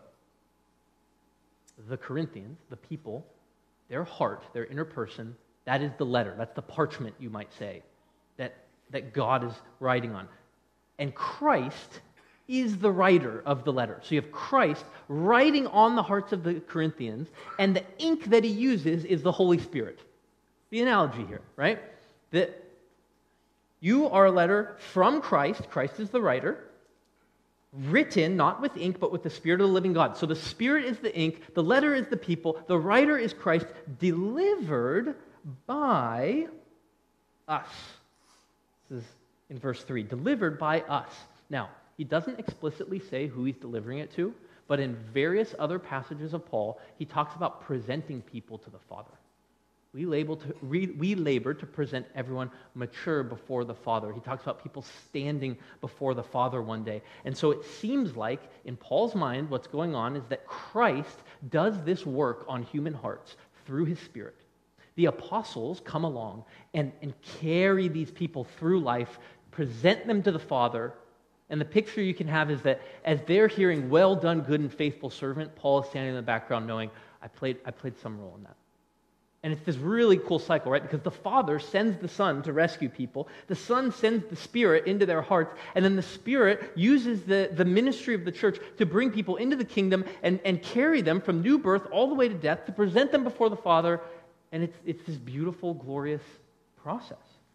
the Corinthians, the people, their heart, their inner person, that is the letter. That's the parchment, you might say, that, that God is writing on. And Christ is the writer of the letter. So you have Christ writing on the hearts of the Corinthians, and the ink that he uses is the Holy Spirit. The analogy here, right? That you are a letter from Christ. Christ is the writer. Written, not with ink, but with the Spirit of the living God. So the Spirit is the ink, the letter is the people, the writer is Christ, delivered by us. This is in verse three. Delivered by us. Now, he doesn't explicitly say who he's delivering it to, but in various other passages of Paul, he talks about presenting people to the Father. We labor, to, we, we labor to present everyone mature before the Father. He talks about people standing before the Father one day. And so it seems like, in Paul's mind, what's going on is that Christ does this work on human hearts through his Spirit. The apostles come along and, and carry these people through life, present them to the Father, and the picture you can have is that as they're hearing, well done, good and faithful servant, Paul is standing in the background knowing, I played, I played some role in that. And it's this really cool cycle, right? Because the Father sends the Son to rescue people. The Son sends the Spirit into their hearts. And then the Spirit uses the, the ministry of the church to bring people into the kingdom and, and carry them from new birth all the way to death, to present them before the Father. And it's, it's this beautiful, glorious process.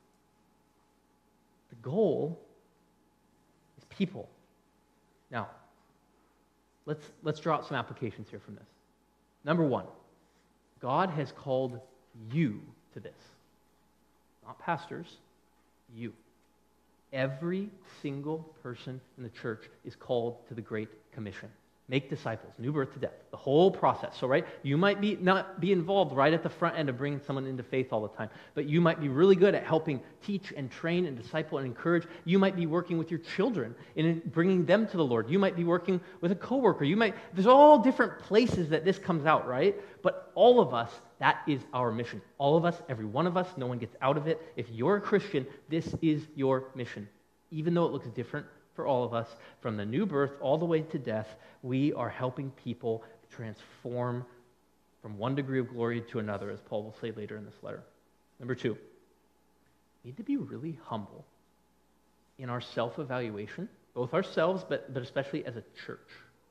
The goal is people. Now, let's, let's draw out some applications here from this. Number one. God has called you to this. Not pastors, you. Every single person in the church is called to the Great Commission. Make disciples, new birth to death, the whole process. So, right, you might be not be involved right at the front end of bringing someone into faith all the time, but you might be really good at helping teach and train and disciple and encourage. You might be working with your children in bringing them to the Lord. You might be working with a coworker. You might, there's all different places that this comes out, right? But all of us, that is our mission. All of us, every one of us, no one gets out of it. If you're a Christian, this is your mission. Even though it looks different for all of us, from the new birth all the way to death, we are helping people transform from one degree of glory to another, as Paul will say later in this letter. Number two, we need to be really humble in our self-evaluation, both ourselves, but, but especially as a church.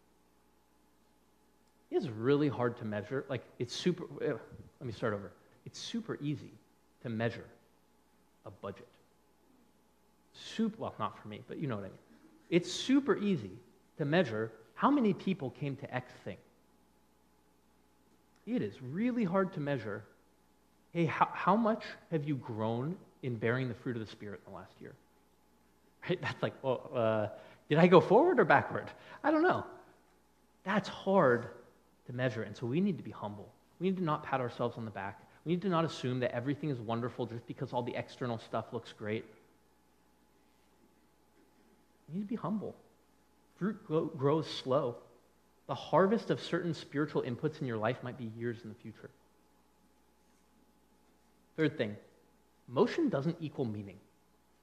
It is really hard to measure. Like, it's super, let me start over. It's super easy to measure a budget. Super, well, not for me, but you know what I mean. It's super easy to measure how many people came to X thing. It is really hard to measure, hey, how, how much have you grown in bearing the fruit of the Spirit in the last year? Right? That's like, well, uh, did I go forward or backward? I don't know. That's hard to measure, and so we need to be humble. We need to not pat ourselves on the back. We need to not assume that everything is wonderful just because all the external stuff looks great. You need to be humble. Fruit grows slow. The harvest of certain spiritual inputs in your life might be years in the future. Third thing, motion doesn't equal meaning.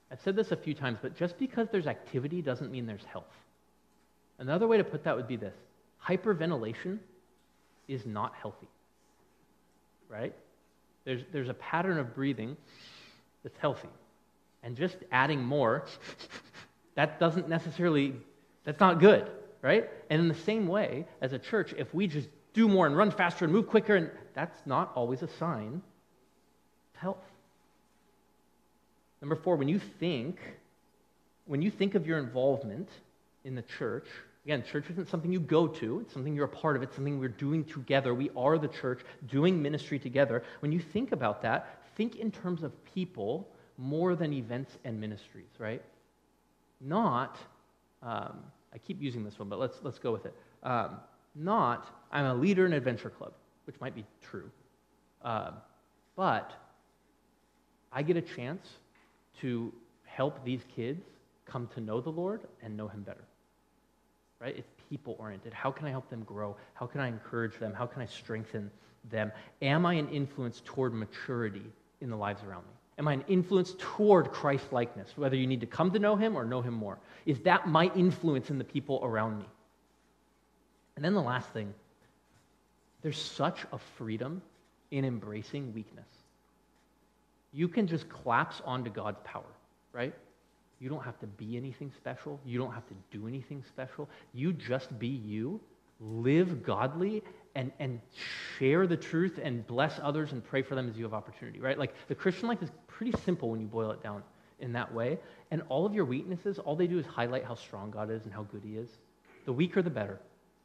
I've said this a few times, but just because there's activity doesn't mean there's health. Another way to put that would be this. Hyperventilation is not healthy, right? There's, there's a pattern of breathing that's healthy. And just adding more, that doesn't necessarily, that's not good, right? And in the same way, as a church, if we just do more and run faster and move quicker, and that's not always a sign of health. Number four, when you think, when you think of your involvement in the church, again, church isn't something you go to, it's something you're a part of, it's something we're doing together. We are the church doing ministry together. When you think about that, think in terms of people more than events and ministries, right? Not, um, I keep using this one, but let's let's go with it. Um, not, I'm a leader in Adventure Club, which might be true, uh, but I get a chance to help these kids come to know the Lord and know Him better, right? It's people-oriented. How can I help them grow? How can I encourage them? How can I strengthen them? Am I an influence toward maturity in the lives around me? Am I an influence toward Christ-likeness, whether you need to come to know Him or know Him more? Is that my influence in the people around me? And then the last thing, there's such a freedom in embracing weakness. You can just collapse onto God's power, right? You don't have to be anything special. You don't have to do anything special. You just be you, live godly, and, and share the truth and bless others and pray for them as you have opportunity, right? Like the Christian life is pretty simple when you boil it down in that way. And all of your weaknesses, all they do is highlight how strong God is and how good He is. The weaker, the better.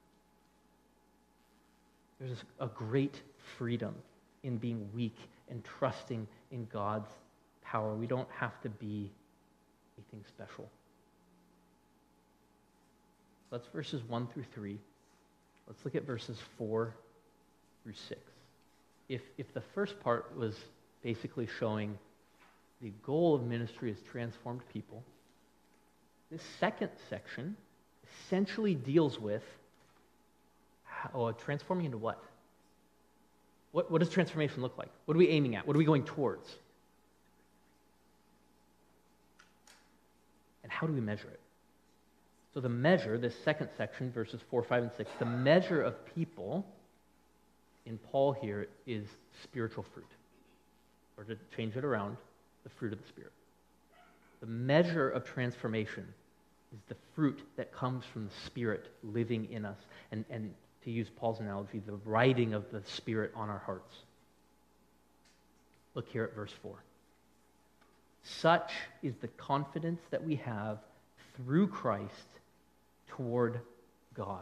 There's a great freedom in being weak and trusting in God's power. We don't have to be anything special. That's verses one through three. Let's look at verses four through six. If, if the first part was basically showing the goal of ministry is transformed people, this second section essentially deals with how, uh, transforming into what? What, what does transformation look like? What are we aiming at? What are we going towards? And how do we measure it? So the measure, this second section, verses four, five, and six, the measure of people in Paul here is spiritual fruit. Or to change it around, the fruit of the Spirit. The measure of transformation is the fruit that comes from the Spirit living in us. And, and to use Paul's analogy, the writing of the Spirit on our hearts. Look here at verse four. Such is the confidence that we have through Christ toward God.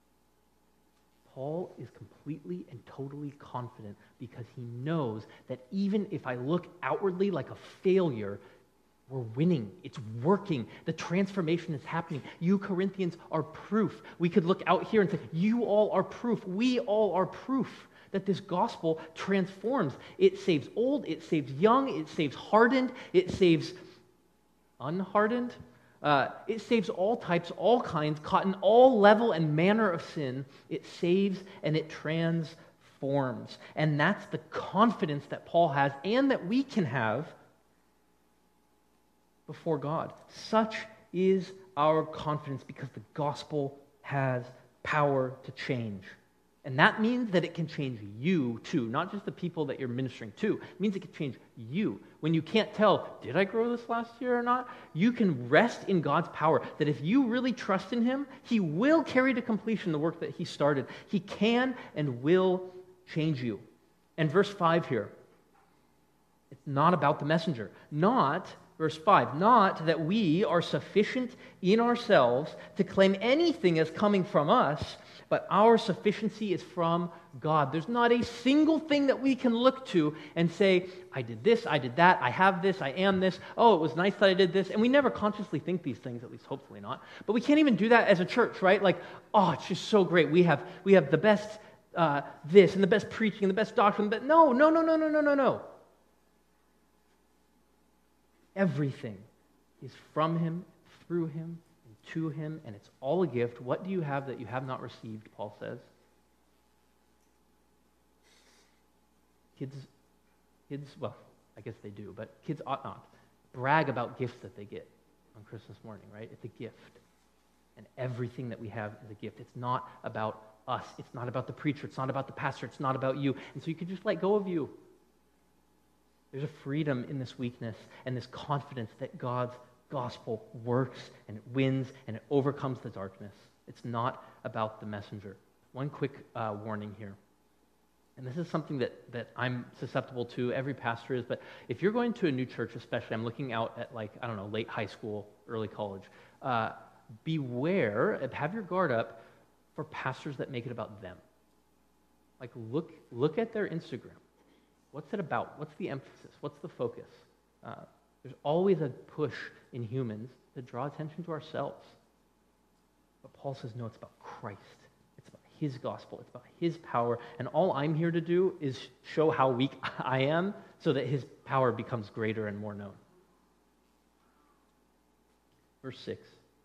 Paul is completely and totally confident because he knows that even if I look outwardly like a failure, we're winning. It's working. The transformation is happening. You Corinthians are proof. We could look out here and say, you all are proof. We all are proof that this gospel transforms. It saves old, it saves young, it saves hardened, it saves unhardened. Uh, it saves all types, all kinds, caught in all level and manner of sin. It saves and it transforms. And that's the confidence that Paul has and that we can have before God. Such is our confidence because the gospel has power to change. And that means that it can change you too, not just the people that you're ministering to. It means it can change you. When you can't tell, did I grow this last year or not? You can rest in God's power, that if you really trust in Him, He will carry to completion the work that He started. He can and will change you. And verse five here, it's not about the messenger. Not, verse five, not that we are sufficient in ourselves to claim anything as coming from us, but our sufficiency is from God. There's not a single thing that we can look to and say, I did this, I did that, I have this, I am this, oh, it was nice that I did this. And we never consciously think these things, at least hopefully not. But we can't even do that as a church, right? Like, oh, it's just so great. We have we have the best uh, this and the best preaching and the best doctrine. But no, no, no, no, no, no, no, no. Everything is from Him, through Him, to Him, and it's all a gift. What do you have that you have not received, Paul says? Kids, kids, well, I guess they do, but kids ought not brag about gifts that they get on Christmas morning, right? It's a gift. And everything that we have is a gift. It's not about us. It's not about the preacher. It's not about the pastor. It's not about you. And so you can just let go of you. There's a freedom in this weakness and this confidence that God's gospel works and it wins and it overcomes the darkness. It's not about the messenger. One quick uh, warning here. And this is something that, that I'm susceptible to, every pastor is, but if you're going to a new church especially, I'm looking out at like, I don't know, late high school, early college, uh, beware, have your guard up for pastors that make it about them. Like look, look at their Instagram. What's it about? What's the emphasis? What's the focus? Uh, there's always a push in humans to draw attention to ourselves. But Paul says, no, it's about Christ. It's about his gospel. It's about his power. And all I'm here to do is show how weak I am so that his power becomes greater and more known. Verse six.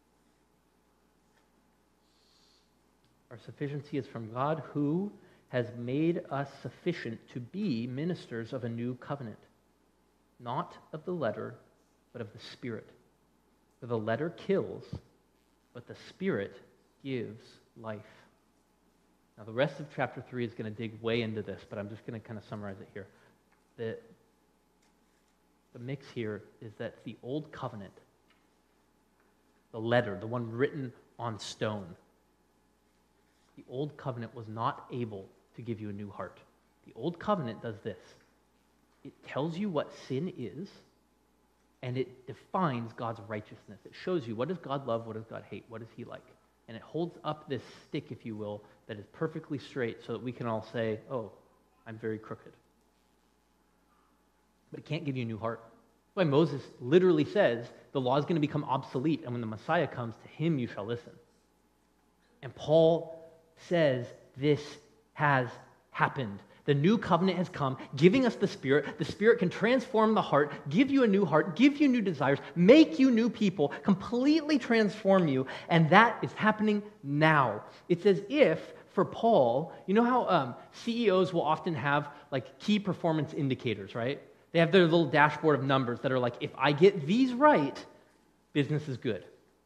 Our sufficiency is from God, who has made us sufficient to be ministers of a new covenant, not of the letter, but of the Spirit. For the letter kills, but the Spirit gives life. Now, the rest of chapter three is going to dig way into this, but I'm just going to kind of summarize it here. The, the mix here is that the old covenant, the letter, the one written on stone, the old covenant was not able to give you a new heart. The old covenant does this. It tells you what sin is, and it defines God's righteousness. It shows you what does God love, what does God hate, what is he like. And it holds up this stick, if you will, that is perfectly straight so that we can all say, oh, I'm very crooked. But it can't give you a new heart. That's why Moses literally says the law is going to become obsolete, and when the Messiah comes, to him you shall listen. And Paul says this has happened. The new covenant has come, giving us the Spirit. The Spirit can transform the heart, give you a new heart, give you new desires, make you new people, completely transform you, and that is happening now. It's as if, for Paul, you know how um, C E Os will often have like key performance indicators, right? They have their little dashboard of numbers that are like, if I get these right, business is good.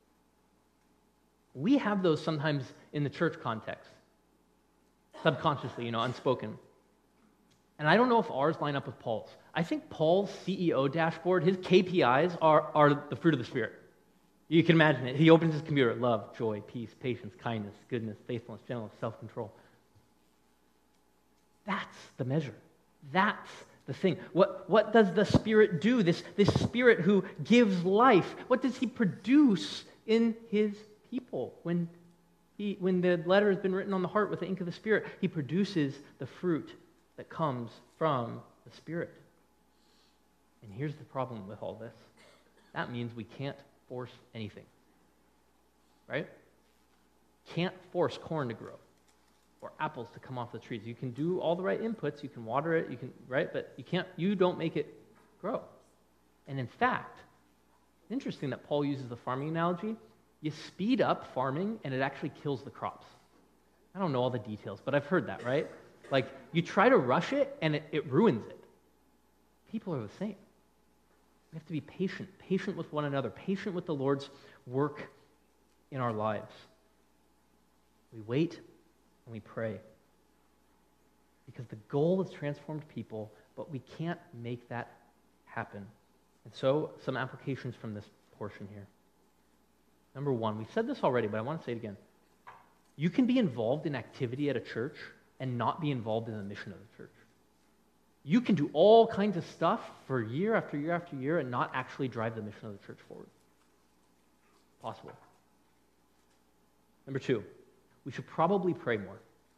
We have those sometimes in the church context, subconsciously, you know, unspoken. And I don't know if ours line up with Paul's. I think Paul's C E O dashboard, his K P Is are, are the fruit of the Spirit. You can imagine it. He opens his computer, love, joy, peace, patience, kindness, goodness, faithfulness, gentleness, self-control. That's the measure. That's the thing. What, what does the Spirit do? This, this Spirit who gives life, what does he produce in his people? When, he, when the letter has been written on the heart with the ink of the Spirit, he produces the fruit that comes from the Spirit. And here's the problem with all this. That means we can't force anything. Right? Can't force corn to grow or apples to come off the trees. You can do all the right inputs, you can water it, you can, right? But you can't, you don't make it grow. And in fact, it's interesting that Paul uses the farming analogy. You speed up farming and it actually kills the crops. I don't know all the details, but I've heard that, right? Like, you try to rush it, and it, it ruins it. People are the same. We have to be patient, patient with one another, patient with the Lord's work in our lives. We wait, and we pray. Because the goal is transformed people, but we can't make that happen. And so, some applications from this portion here. Number one, we've said this already, but I want to say it again. You can be involved in activity at a church and not be involved in the mission of the church. You can do all kinds of stuff for year after year after year and not actually drive the mission of the church forward. Possible. Number two, we should probably pray more.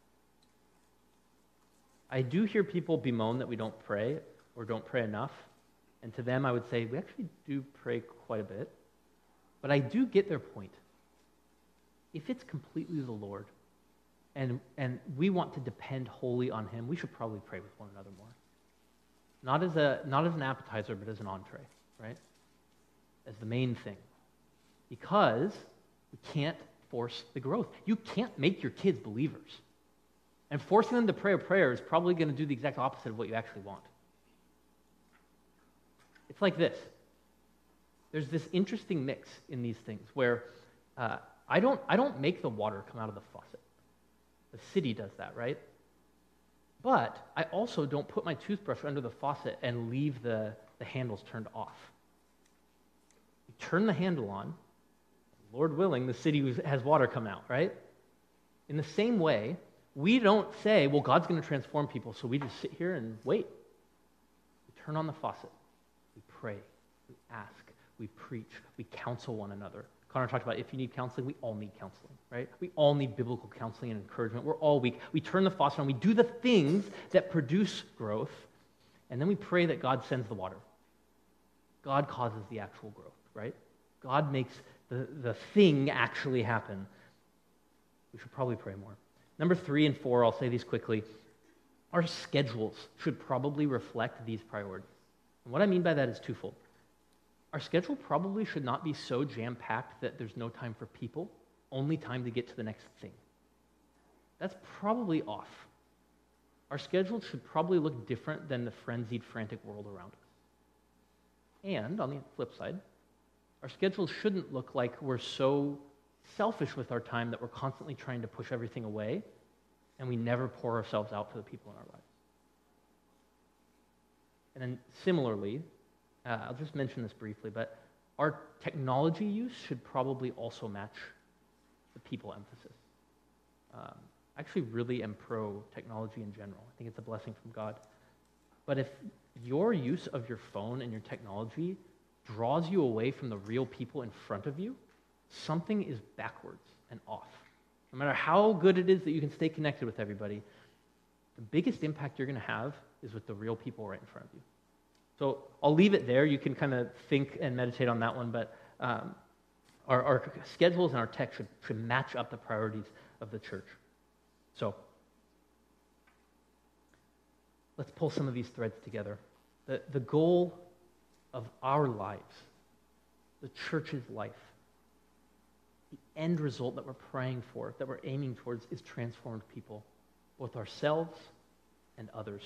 I do hear people bemoan that we don't pray or don't pray enough, and to them I would say we actually do pray quite a bit, but I do get their point. If it's completely the Lord, And, and we want to depend wholly on him, we should probably pray with one another more. Not as a not as an appetizer, but as an entree, right? As the main thing. Because we can't force the growth. You can't make your kids believers. And forcing them to pray a prayer is probably going to do the exact opposite of what you actually want. It's like this. there's this interesting mix in these things where uh, I don't I don't make the water come out of the faucet. The city does that, right? But I also don't put my toothbrush under the faucet and leave the, the handles turned off. You turn the handle on, Lord willing, the city has water come out, right? In the same way, we don't say, well, God's going to transform people, so we just sit here and wait. We turn on the faucet. We pray. We ask. We preach. We counsel one another. Connor talked about if you need counseling, we all need counseling, right? We all need biblical counseling and encouragement. We're all weak. We turn the faucet on. We do the things that produce growth, and then we pray that God sends the water. God causes the actual growth, right? God makes the, the thing actually happen. We should probably pray more. Number three and four, I'll say these quickly. Our schedules should probably reflect these priorities. And what I mean by that is twofold. Our schedule probably should not be so jam-packed that there's no time for people, only time to get to the next thing. That's probably off. Our schedule should probably look different than the frenzied, frantic world around us. And on the flip side, our schedule shouldn't look like we're so selfish with our time that we're constantly trying to push everything away and we never pour ourselves out for the people in our lives. And then similarly, uh, I'll just mention this briefly, but our technology use should probably also match the people emphasis. Um, I actually really am pro technology in general. I think it's a blessing from God. But if your use of your phone and your technology draws you away from the real people in front of you, something is backwards and off. No matter how good it is that you can stay connected with everybody, the biggest impact you're going to have is with the real people right in front of you. So I'll leave it there. You can kind of think and meditate on that one, but um, our, our schedules and our tech should, should match up the priorities of the church. So let's pull some of these threads together. The, the goal of our lives, the church's life, the end result that we're praying for, that we're aiming towards, is transformed people, both ourselves and others.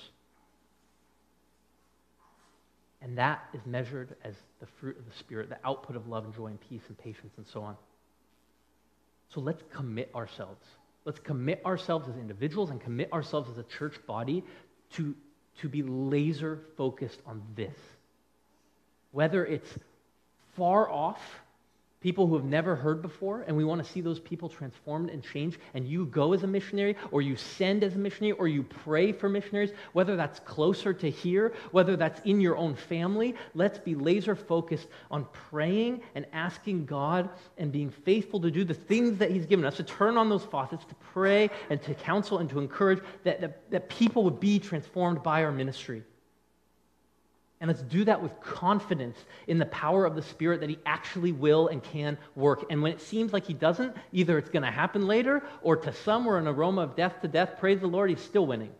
And that is measured as the fruit of the Spirit, the output of love and joy and peace and patience and so on. So let's commit ourselves. Let's commit ourselves as individuals and commit ourselves as a church body to, to be laser focused on this. Whether it's far off, people who have never heard before, and we want to see those people transformed and changed, and you go as a missionary, or you send as a missionary, or you pray for missionaries, whether that's closer to here, whether that's in your own family, let's be laser focused on praying and asking God and being faithful to do the things that He's given us, to turn on those faucets, to pray and to counsel and to encourage that, that, that people would be transformed by our ministry. And let's do that with confidence in the power of the Spirit that He actually will and can work. And when it seems like He doesn't, either it's going to happen later, or to some we're an aroma of death to death. Praise the Lord, He's still winning.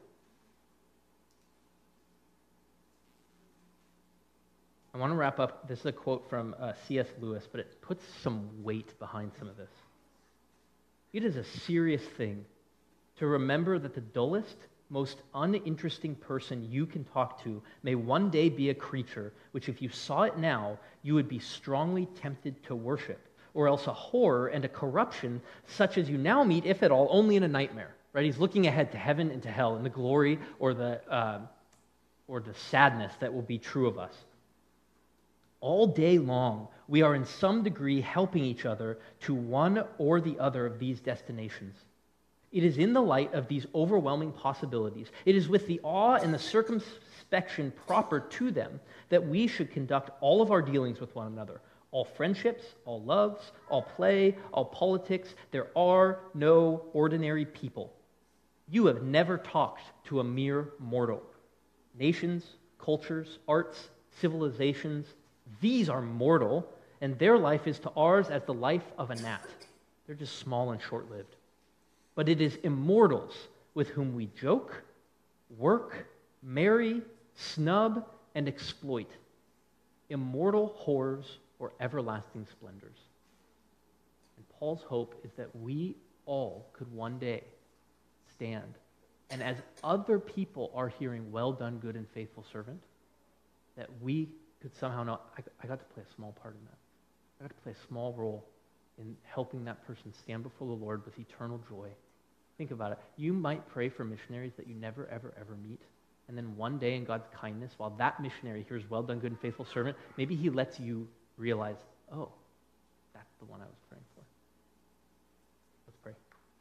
I want to wrap up. This is a quote from uh, C S Lewis, but it puts some weight behind some of this. It is a serious thing to remember that the dullest, most uninteresting person you can talk to may one day be a creature which, if you saw it now, you would be strongly tempted to worship, or else a horror and a corruption such as you now meet, if at all, only in a nightmare. Right? He's looking ahead to heaven and to hell, and the glory or the uh, or the sadness that will be true of us. All day long, we are in some degree helping each other to one or the other of these destinations. It is in the light of these overwhelming possibilities, it is with the awe and the circumspection proper to them, that we should conduct all of our dealings with one another. All friendships, all loves, all play, all politics. There are no ordinary people. You have never talked to a mere mortal. Nations, cultures, arts, civilizations, these are mortal, and their life is to ours as the life of a gnat. They're just small and short-lived. But it is immortals with whom we joke, work, marry, snub, and exploit. Immortal horrors or everlasting splendors. And Paul's hope is that we all could one day stand, and as other people are hearing, well done, good and faithful servant, that we could somehow know I, I got to play a small part in that. I got to play a small role in helping that person stand before the Lord with eternal joy. Think about it. You might pray for missionaries that you never, ever, ever meet. And then one day in God's kindness, while that missionary hears, well done, good and faithful servant, maybe he lets you realize, oh, that's the one I was praying for. Let's pray.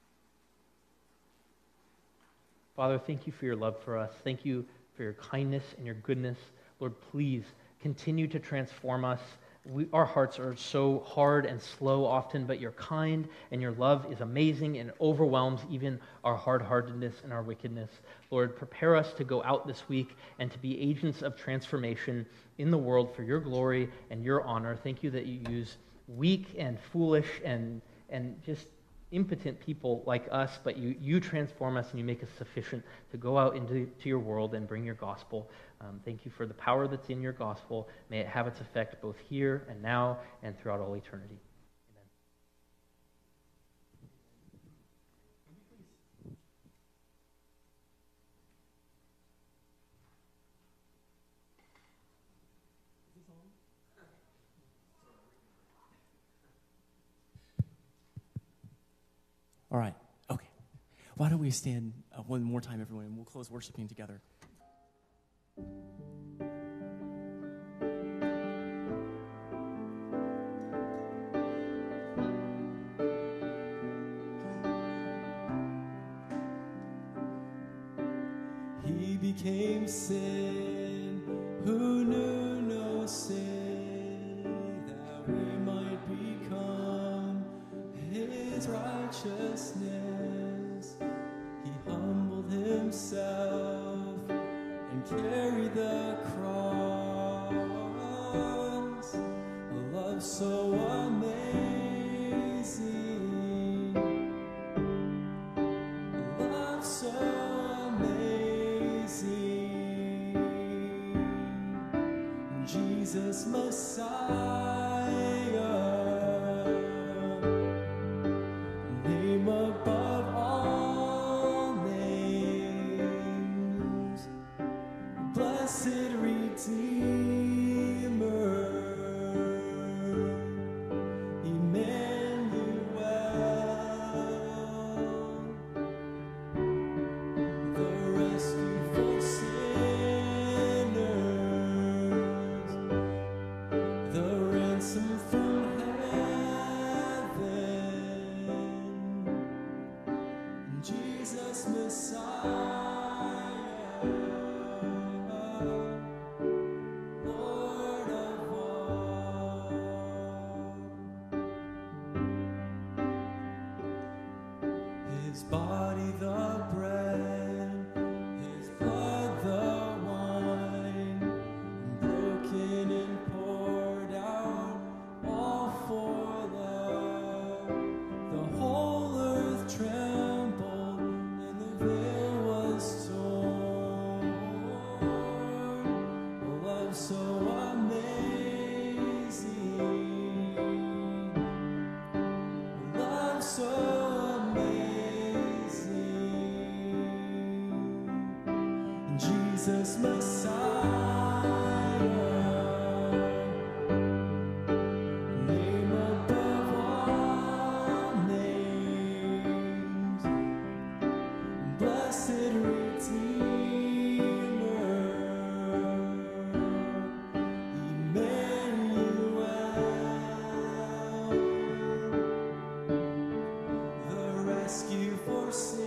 Father, thank you for your love for us. Thank you for your kindness and your goodness. Lord, please continue to transform us. We, our hearts are so hard and slow often, but you're kind and your love is amazing and overwhelms even our hard-heartedness and our wickedness. Lord, prepare us to go out this week and to be agents of transformation in the world for your glory and your honor. Thank you that you use weak and foolish and, and just impotent people like us, but you, you transform us and you make us sufficient to go out into to your world and bring your gospel. Um, thank you for the power that's in your gospel. May it have its effect both here and now and throughout all eternity. Amen. All right. Okay. Why don't we stand uh, one more time, everyone, and we'll close worshiping together. He became sin who knew no sin, that we might become his righteousness. He humbled himself and carried the cross. A love so amazing, a love so amazing. Jesus Messiah, name above all names, blessed Redeemer, Emmanuel, the rescue for sinners, the ransom from heaven, Jesus Messiah, Lord of all. His body the bread, his blood the wine, broken and poured out, all for love. The whole earth trembled and the veil was torn. A love so amazing, a love so amazing. Jesus Messiah, name above all names, blessed Redeemer, Emmanuel, the rescue for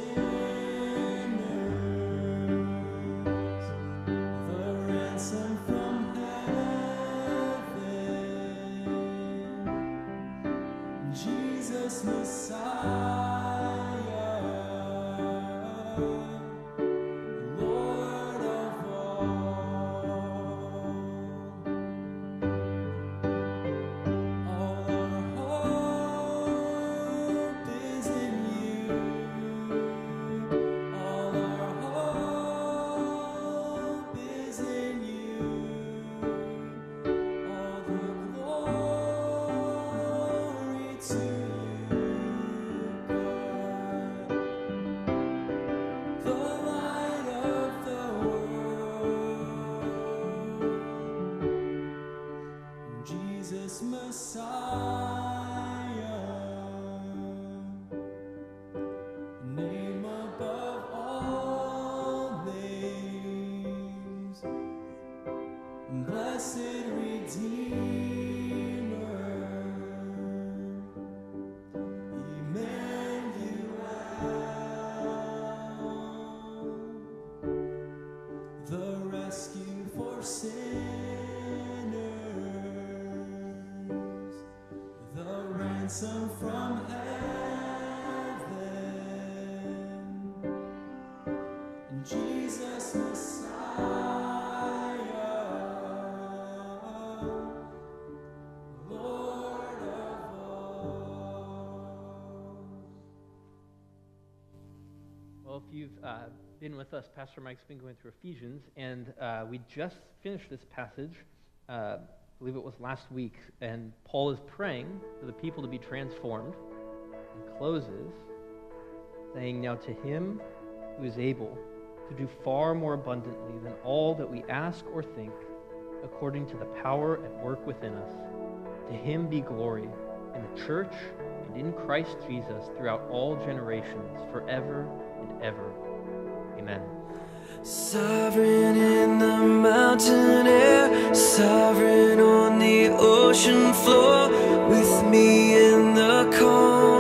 sinners, the ransom from heaven, Jesus Messiah, Lord of all. All our hope is in you. All our hope is in you. All the glory to you, God. Messiah, name above all names, blessed Redeemer, Emmanuel, the rescue for sinners, the ransom from heaven, Jesus Messiah, Lord of all. Well, if you've uh, been with us, Pastor Mike's been going through Ephesians, and uh, we just finished this passage, uh, I believe it was last week, and Paul is praying for the people to be transformed, and closes saying, "Now to him who is able to do far more abundantly than all that we ask or think, according to the power at work within us, to him be glory in the church and in Christ Jesus throughout all generations, forever and ever. Amen." Sovereign in the mountain air, sovereign on the ocean floor, with me in the calm.